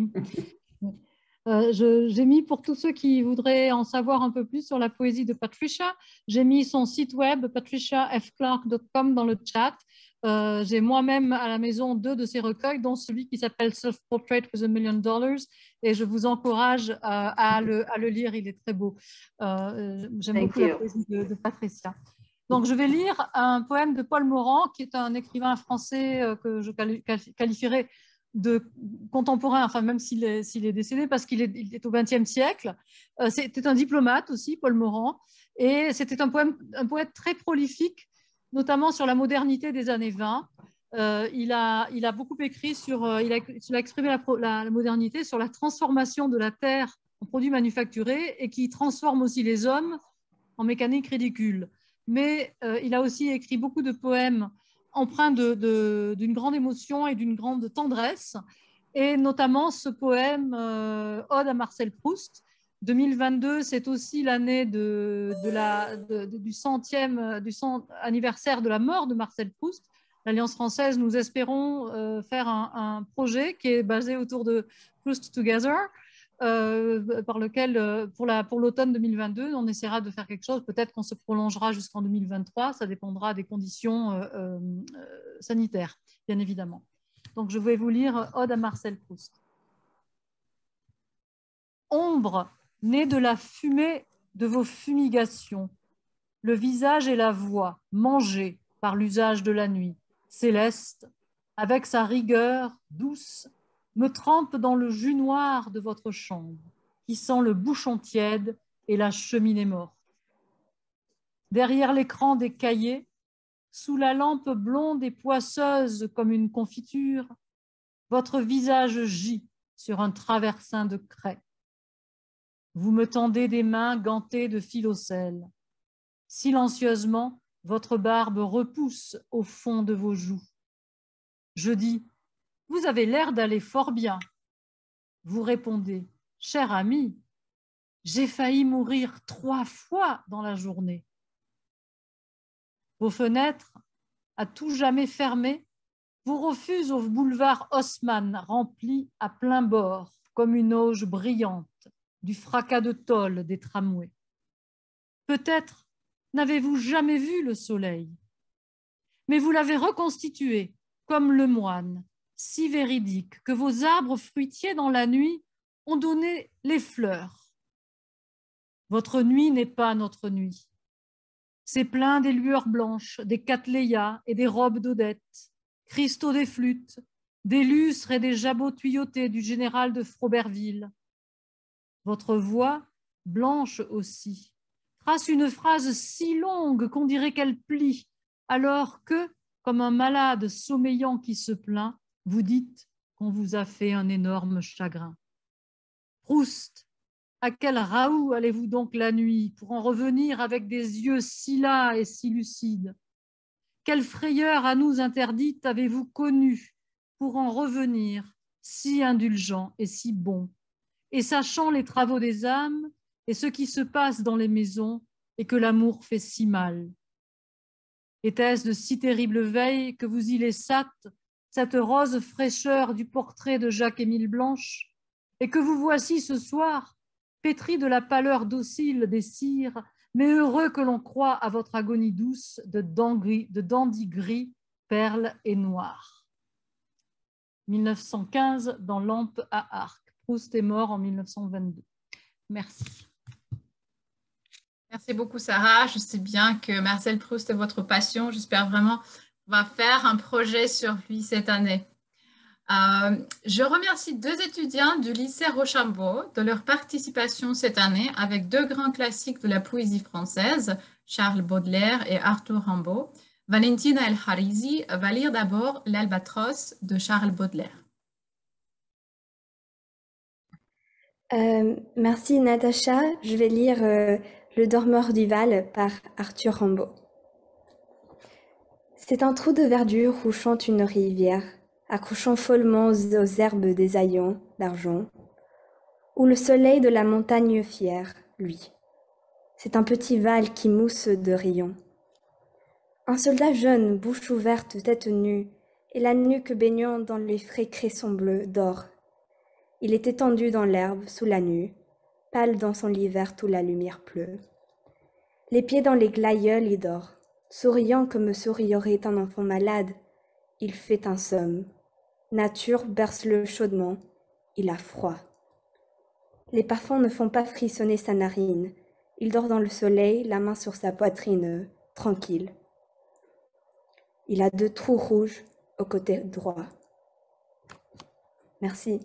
J'ai mis, pour tous ceux qui voudraient en savoir un peu plus sur la poésie de Patricia, j'ai mis son site web patriciafclark.com dans le chat. J'ai moi-même à la maison 2 de ses recueils, dont celui qui s'appelle Self-Portrait with $1 Million, et je vous encourage à le lire, il est très beau. J'aime beaucoup la poésie de Patricia. Donc, je vais lire un poème de Paul Morand, qui est un écrivain français que je qualifierais de contemporain, enfin même s'il est décédé, parce qu'il est au XXe siècle. C'était un diplomate aussi, Paul Morand, et c'était un poète très prolifique, notamment sur la modernité des années 20. Il a beaucoup écrit il a exprimé la modernité sur la transformation de la terre en produits manufacturés et qui transforme aussi les hommes en mécanique ridicule. Mais il a aussi écrit beaucoup de poèmes empreint d'une grande émotion et d'une grande tendresse, et notamment ce poème Ode à Marcel Proust. 2022, c'est aussi l'année du 100e anniversaire de la mort de Marcel Proust. L'Alliance française, nous espérons faire un projet qui est basé autour de Proust Together, par lequel, pour l'automne 2022, on essaiera de faire quelque chose. Peut-être qu'on se prolongera jusqu'en 2023. Ça dépendra des conditions sanitaires, bien évidemment. Donc, je vais vous lire Ode à Marcel Proust. Ombre, née de la fumée de vos fumigations, le visage et la voix, mangés par l'usage de la nuit, céleste, avec sa rigueur douce, me trempe dans le jus noir de votre chambre, qui sent le bouchon tiède et la cheminée morte. Derrière l'écran des cahiers, sous la lampe blonde et poisseuse comme une confiture, votre visage gît sur un traversin de craie. Vous me tendez des mains gantées de filocèle. Silencieusement, votre barbe repousse au fond de vos joues. Je dis, vous avez l'air d'aller fort bien. Vous répondez, cher ami, j'ai failli mourir 3 fois dans la journée. Vos fenêtres, à tout jamais fermées, vous refusent au boulevard Haussmann rempli à plein bord, comme une auge brillante du fracas de tôle des tramways. Peut-être n'avez-vous jamais vu le soleil, mais vous l'avez reconstitué comme le moine, si véridique que vos arbres fruitiers dans la nuit ont donné les fleurs. Votre nuit n'est pas notre nuit. C'est plein des lueurs blanches, des catléas et des robes d'Odette, cristaux des flûtes, des lustres et des jabots tuyautés du général de Froberville. Votre voix, blanche aussi, trace une phrase si longue qu'on dirait qu'elle plie, alors que, comme un malade sommeillant qui se plaint, vous dites qu'on vous a fait un énorme chagrin. Proust, à quel Raoult allez-vous donc la nuit pour en revenir avec des yeux si las et si lucides? Quelle frayeur à nous interdite avez-vous connue pour en revenir si indulgent et si bon, et sachant les travaux des âmes et ce qui se passe dans les maisons et que l'amour fait si mal? Était-ce de si terribles veilles que vous y laissâtes cette rose fraîcheur du portrait de Jacques-Émile Blanche, et que vous voici ce soir, pétri de la pâleur docile des cires, mais heureux que l'on croit à votre agonie douce de dandy gris, perles et noir. 1915, dans Lampe à arc. Proust est mort en 1922. Merci. Merci beaucoup, Sarah. Je sais bien que Marcel Proust est votre passion. J'espère vraiment qu'on va faire un projet sur lui cette année. Je remercie 2 étudiants du lycée Rochambeau de leur participation cette année avec 2 grands classiques de la poésie française, Charles Baudelaire et Arthur Rimbaud. Valentina El Harizi va lire d'abord L'Albatros de Charles Baudelaire. Merci Natacha. Je vais lire Le Dormeur du Val par Arthur Rimbaud. C'est un trou de verdure où chante une rivière, accrochant follement aux herbes des haillons d'argent, où le soleil de la montagne fière, lui. C'est un petit val qui mousse de rayons. Un soldat jeune, bouche ouverte, tête nue, et la nuque baignant dans les frais cressons bleus d'or. Il est étendu dans l'herbe, sous la nue, pâle dans son lit vert où la lumière pleut. Les pieds dans les glaïeuls, il dort, souriant comme sourierait un enfant malade. Il fait un somme. Nature berce-le chaudement, il a froid. Les parfums ne font pas frissonner sa narine. Il dort dans le soleil, la main sur sa poitrine, tranquille. Il a 2 trous rouges au côté droit. Merci.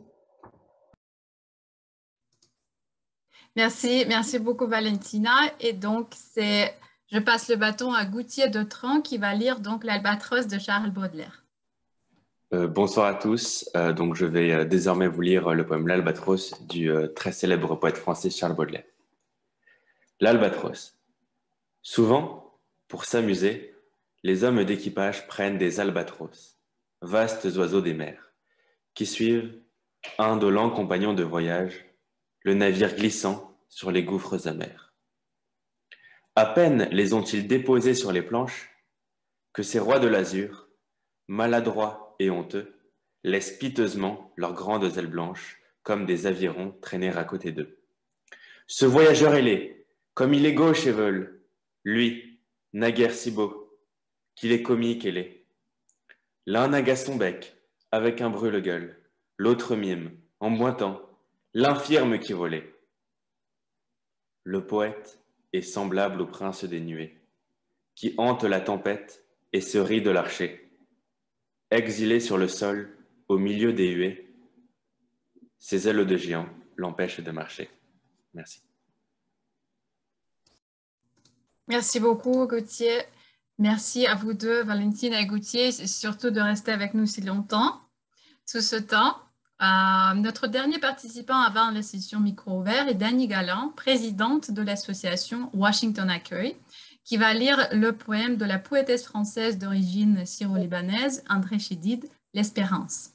Merci beaucoup Valentina. Et donc, je passe le bâton à Gauthier Dautran qui va lire donc L'Albatros de Charles Baudelaire. Bonsoir à tous. Donc, je vais désormais vous lire le poème L'Albatros du très célèbre poète français Charles Baudelaire. L'Albatros. Souvent, pour s'amuser, les hommes d'équipage prennent des albatros, vastes oiseaux des mers, qui suivent, indolents compagnons de voyage, le navire glissant sur les gouffres amers. À peine les ont-ils déposés sur les planches que ces rois de l'azur, maladroits et honteux, laissent piteusement leurs grandes ailes blanches comme des avirons traîner à côté d'eux. Ce voyageur ailé, comme il est gauche et veule, lui, naguère si beau, qu'il est comique et laid. L'un agace son bec, avec un brûle-gueule, l'autre mime, en boitant, l'infirme qui volait. Le poète est semblable au prince des nuées, qui hante la tempête et se rit de l'archer. Exilé sur le sol, au milieu des huées, ses ailes de géant l'empêchent de marcher. Merci. Merci beaucoup, Gauthier. Merci à vous deux, Valentine et Gauthier, surtout de rester avec nous si longtemps, tout ce temps. Notre dernier participant avant la session micro ouvert est Dany Galland, présidente de l'association Washington Accueil, qui va lire le poème de la poétesse française d'origine syro-libanaise, André Chédid, L'Espérance.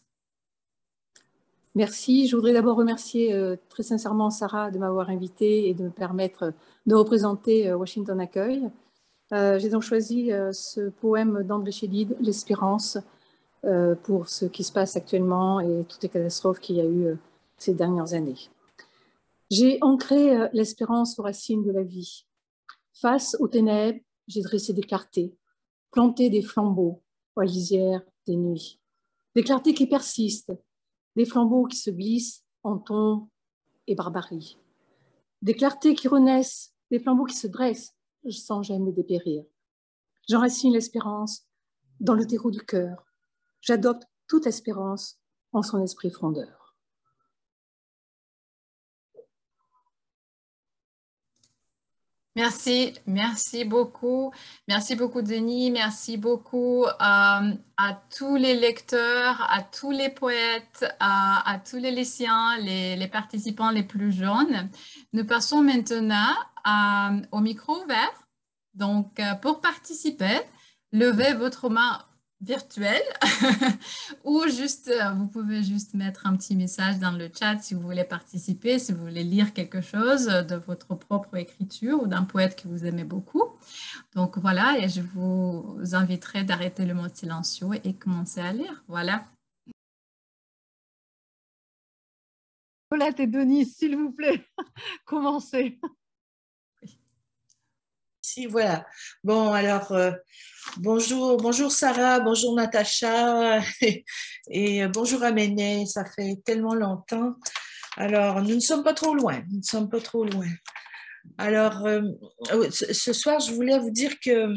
Merci. Je voudrais d'abord remercier très sincèrement Sarah de m'avoir invitée et de me permettre de représenter Washington Accueil. J'ai donc choisi ce poème d'André Chédid, L'Espérance, pour ce qui se passe actuellement et toutes les catastrophes qu'il y a eu ces dernières années. J'ai ancré l'espérance aux racines de la vie. Face aux ténèbres, j'ai dressé des clartés, planté des flambeaux aux lisières des nuits. Des clartés qui persistent, des flambeaux qui se glissent en tombe et barbarie. Des clartés qui renaissent, des flambeaux qui se dressent sans jamais dépérir. J'enracine l'espérance dans le terreau du cœur. J'adopte toute espérance en son esprit frondeur. Merci, merci beaucoup. Merci beaucoup, Denis. Merci beaucoup à tous les lecteurs, à tous les poètes, à tous les lycéens, les participants les plus jeunes. Nous passons maintenant au micro ouvert. Donc, pour participer, levez votre main virtuelle ou juste, vous pouvez juste mettre un petit message dans le chat si vous voulez participer, si vous voulez lire quelque chose de votre propre écriture ou d'un poète que vous aimez beaucoup. Donc voilà, et je vous inviterai d'arrêter le mode silencieux et commencer à lire. Voilà. Colette et Denis, s'il vous plaît, commencez. Si, voilà. Bon, alors, bonjour Sarah, bonjour Natacha et bonjour Aménée, ça fait tellement longtemps. Alors, nous ne sommes pas trop loin, nous ne sommes pas trop loin. Alors, ce soir, je voulais vous dire que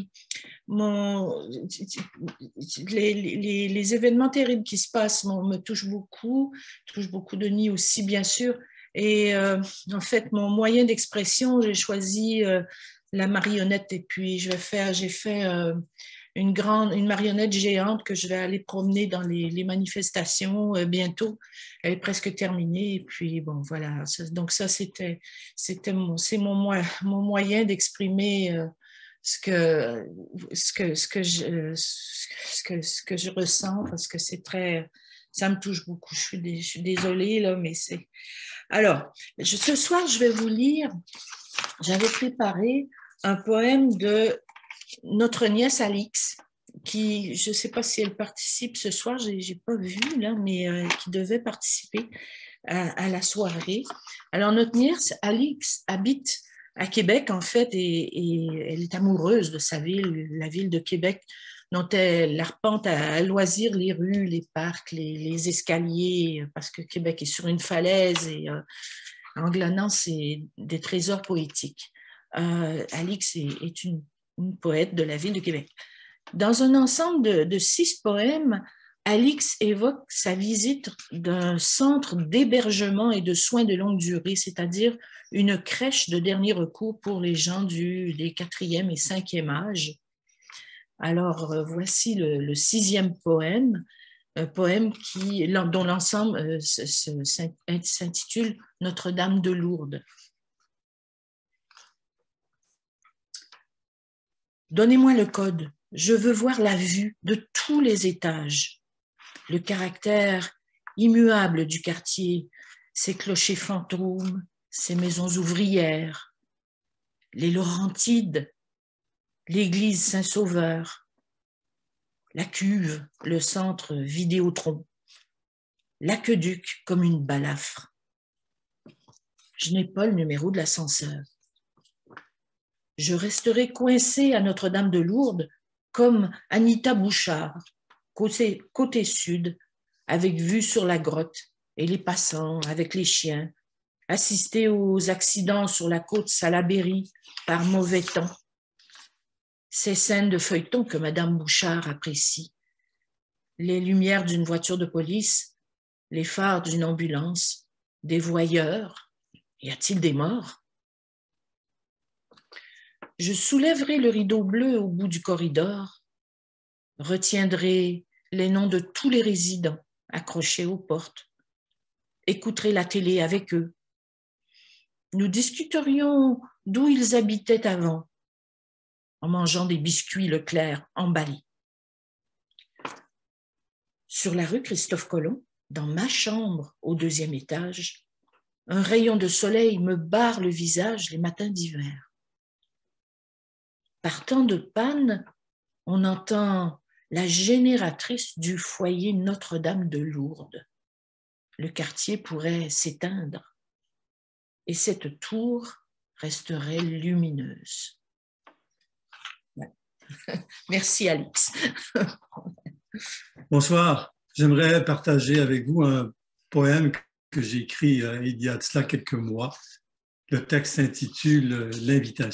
les événements terribles qui se passent me touchent beaucoup Denis aussi, bien sûr. Et en fait, mon moyen d'expression, j'ai choisi la marionnette et puis j'ai fait une marionnette géante que je vais aller promener dans les manifestations bientôt. Elle est presque terminée et puis bon voilà. Donc ça c'est mon moyen d'exprimer ce que je ressens parce que ça me touche beaucoup. Je suis désolée là, mais c'est. Alors ce soir je vais vous lire. J'avais préparé un poème de notre nièce Alix, qui, je ne sais pas si elle participe ce soir, je n'ai pas vu, là, mais qui devait participer à la soirée. Alors, notre nièce Alix habite à Québec, en fait, et elle est amoureuse de sa ville, la ville de Québec, dont elle arpente à loisir les rues, les parcs, les escaliers, parce que Québec est sur une falaise et en glanant, c'est des trésors poétiques. Alix est une poète de la ville de Québec. Dans un ensemble de 6 poèmes, Alix évoque sa visite d'un centre d'hébergement et de soins de longue durée, c'est-à-dire une crèche de dernier recours pour les gens des 4e et 5e âge. Alors, voici le 6e poème, un poème dont l'ensemble s'intitule « Notre-Dame de Lourdes ». Donnez-moi le code, je veux voir la vue de tous les étages, le caractère immuable du quartier, ses clochers fantômes, ses maisons ouvrières, les Laurentides, l'église Saint-Sauveur, la cuve, le centre Vidéotron, l'aqueduc comme une balafre, Je n'ai pas le numéro de l'ascenseur. Je resterai coincée à Notre-Dame de Lourdes comme Anita Bouchard, côté sud, avec vue sur la grotte et les passants avec les chiens, assister aux accidents sur la côte Salaberry par mauvais temps. Ces scènes de feuilleton que Madame Bouchard apprécie. Les lumières d'une voiture de police, les phares d'une ambulance, des voyeurs. Y a-t-il des morts? Je soulèverai le rideau bleu au bout du corridor, retiendrai les noms de tous les résidents accrochés aux portes, écouterai la télé avec eux. Nous discuterions d'où ils habitaient avant, en mangeant des biscuits Leclerc emballés. Sur la rue Christophe-Colomb, dans ma chambre au 2e étage, un rayon de soleil me barre le visage les matins d'hiver. Par temps de panne, on entend la génératrice du foyer Notre-Dame de Lourdes. Le quartier pourrait s'éteindre et cette tour resterait lumineuse. Merci, Alix. Bonsoir. J'aimerais partager avec vous un poème que j'ai écrit il y a de cela quelques mois. Le texte s'intitule « L'invitation ».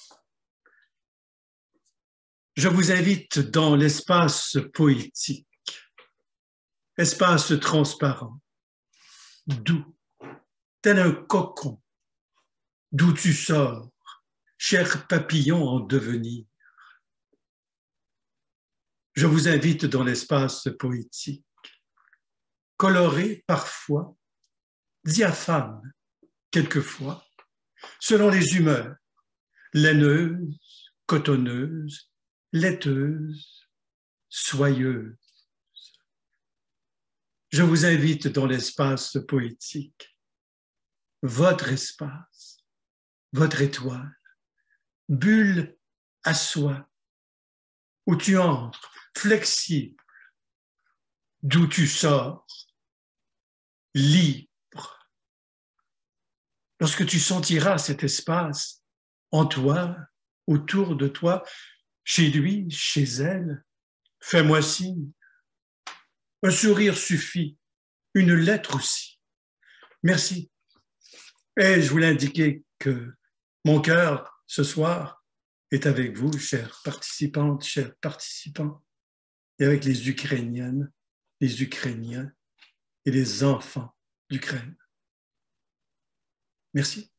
Je vous invite dans l'espace poétique, espace transparent, doux, tel un cocon, d'où tu sors, cher papillon en devenir. Je vous invite dans l'espace poétique, coloré parfois, diaphane quelquefois, selon les humeurs, laineuses, cotonneuses, laiteuses, soyeuses. Je vous invite dans l'espace poétique, votre espace, votre étoile, bulle à soi, où tu entres, flexible, d'où tu sors, libre. Lorsque tu sentiras cet espace en toi, autour de toi, chez lui, chez elle, fais-moi signe. Un sourire suffit, une lettre aussi. Merci. Et je voulais indiquer que mon cœur, ce soir, est avec vous, chères participantes, chers participants, et avec les Ukrainiennes, les Ukrainiens et les enfants d'Ukraine. Merci.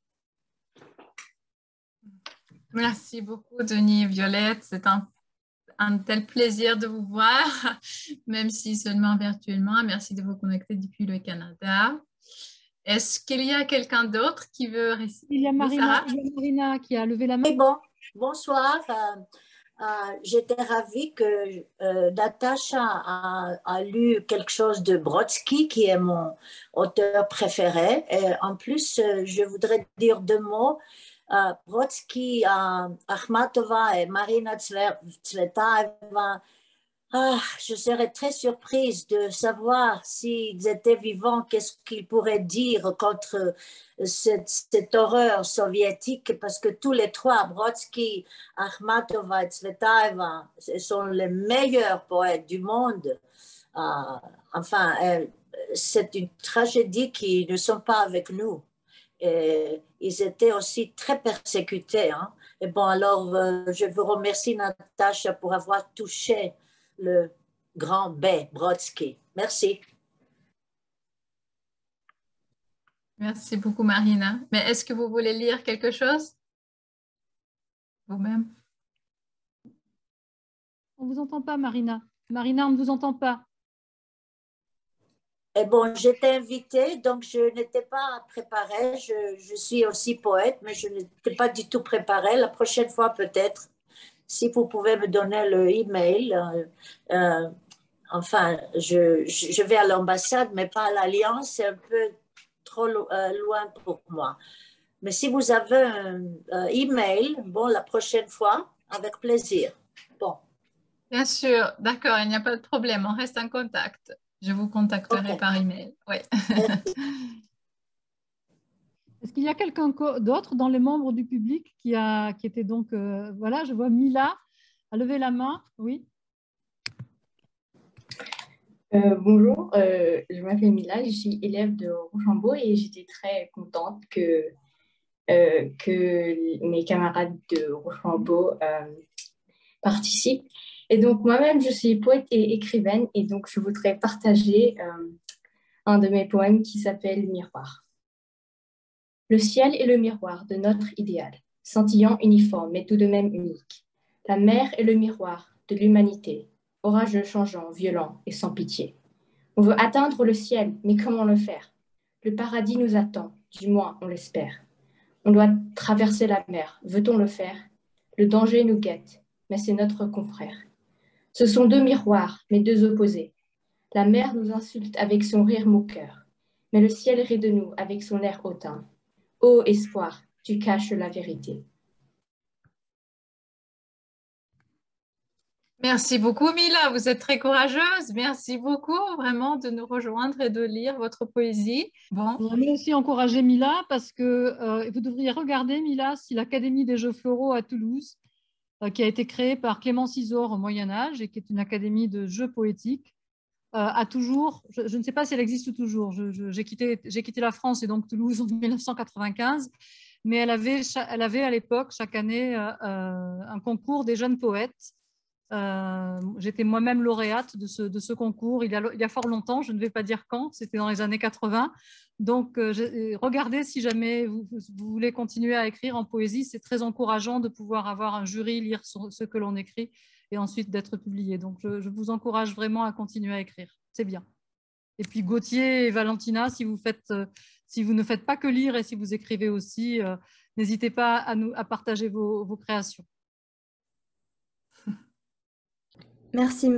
Merci beaucoup, Denis et Violette. C'est un tel plaisir de vous voir, même si seulement virtuellement. Merci de vous connecter depuis le Canada. Est-ce qu'il y a quelqu'un d'autre qui veut réciter? Il y a Marina qui a levé la main. Et bon, bonsoir. J'étais ravie que Natacha a lu quelque chose de Brodsky, qui est mon auteur préféré. Et en plus, je voudrais dire 2 mots. Brodsky, Akhmatova et Marina Tsvetaeva, je serais très surprise de savoir s'ils étaient vivants, qu'est-ce qu'ils pourraient dire contre cette horreur soviétique, parce que tous les 3, Brodsky, Akhmatova et Tsvetaeva, sont les meilleurs poètes du monde. Enfin, c'est une tragédie qu'ils ne sont pas avec nous. Et ils étaient aussi très persécutés. Hein. Et bon, alors, je vous remercie, Natacha, pour avoir touché le grand B, Brodsky. Merci. Merci beaucoup, Marina. Mais est-ce que vous voulez lire quelque chose vous-même? On ne vous entend pas, Marina. Marina, on ne vous entend pas. Et bon, j'étais invitée, donc je n'étais pas préparée. Je suis aussi poète, mais je n'étais pas du tout préparée. La prochaine fois, peut-être, si vous pouvez me donner le email. Enfin, je vais à l'ambassade, mais pas à l'Alliance. C'est un peu trop loin pour moi. Mais si vous avez un email, bon, la prochaine fois, avec plaisir. Bon. Bien sûr, d'accord, il n'y a pas de problème. On reste en contact. Je vous contacterai par email. Oui. Est-ce qu'il y a quelqu'un d'autre dans les membres du public qui était donc... voilà, je vois Mila a levé la main. Oui. Bonjour, je m'appelle Mila, je suis élève de Rochambeau et j'étais très contente que mes camarades de Rochambeau participent. Et donc moi-même, je suis poète et écrivaine et donc je voudrais partager un de mes poèmes qui s'appelle Miroir. Le ciel est le miroir de notre idéal, scintillant, uniforme, mais tout de même unique. La mer est le miroir de l'humanité, orageux, changeant, violent et sans pitié. On veut atteindre le ciel, mais comment le faire? Le paradis nous attend, du moins on l'espère. On doit traverser la mer, veut-on le faire? Le danger nous guette, mais c'est notre confrère. Ce sont deux miroirs, mais deux opposés. La mer nous insulte avec son rire moqueur, mais le ciel rit de nous avec son air hautain. Ô espoir, tu caches la vérité. Merci beaucoup, Mila. Vous êtes très courageuse. Merci beaucoup vraiment de nous rejoindre et de lire votre poésie. Bon. Je voudrais aussi encourager Mila parce que vous devriez regarder, Mila, si l'Académie des Jeux Floraux à Toulouse, qui a été créée par Clément Cisor au Moyen-Âge et qui est une académie de jeux poétiques, a toujours, je ne sais pas si elle existe toujours, j'ai quitté la France et donc Toulouse en 1995, mais elle avait à l'époque chaque année un concours des jeunes poètes. J'étais moi-même lauréate de ce concours il y a fort longtemps, je ne vais pas dire quand, c'était dans les années 80. Donc, regardez si jamais vous voulez continuer à écrire en poésie, c'est très encourageant de pouvoir avoir un jury, lire ce que l'on écrit et ensuite d'être publié. Donc, je vous encourage vraiment à continuer à écrire, c'est bien. Et puis Gauthier et Valentina, si vous ne faites pas que lire et si vous écrivez aussi, n'hésitez pas à partager vos créations. Merci.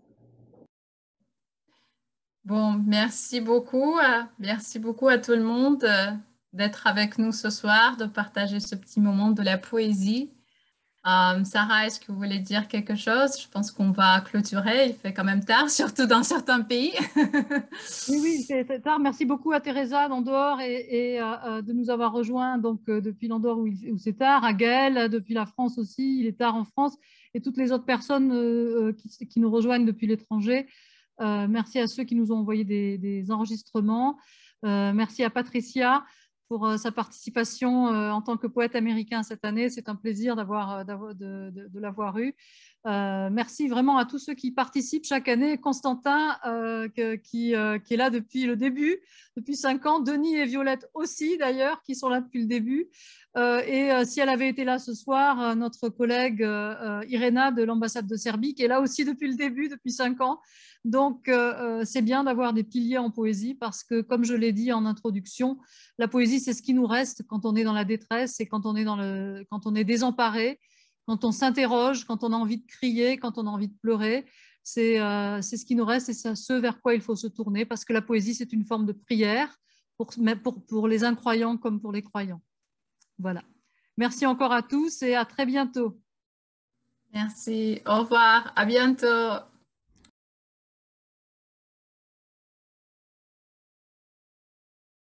Bon, merci beaucoup. Merci beaucoup à tout le monde d'être avec nous ce soir, de partager ce petit moment de la poésie. Sarah, est-ce que vous voulez dire quelque chose? Je pense qu'on va clôturer. Il fait quand même tard, surtout dans certains pays. Oui, c'est tard. Merci beaucoup à Teresa d'Andorre et de nous avoir rejoints donc, depuis l'Andorre où c'est tard, à Gaël depuis la France aussi, il est tard en France, et toutes les autres personnes qui nous rejoignent depuis l'étranger. Merci à ceux qui nous ont envoyé des enregistrements. Merci à Patricia pour sa participation en tant que poète américain cette année. C'est un plaisir de l'avoir eu. Merci vraiment à tous ceux qui participent chaque année. Constantin, qui est là depuis le début, depuis 5 ans. Denis et Violette aussi, d'ailleurs, qui sont là depuis le début. Et si elle avait été là ce soir, notre collègue Irena de l'ambassade de Serbie, qui est là aussi depuis le début, depuis 5 ans. Donc, c'est bien d'avoir des piliers en poésie parce que, comme je l'ai dit en introduction, la poésie, c'est ce qui nous reste quand on est dans la détresse et quand on est désemparé, quand on s'interroge, quand on a envie de crier, quand on a envie de pleurer. C'est ce qui nous reste et c'est ce vers quoi il faut se tourner parce que la poésie, c'est une forme de prière pour les incroyants comme pour les croyants. Voilà. Merci encore à tous et à très bientôt. Merci. Au revoir. À bientôt.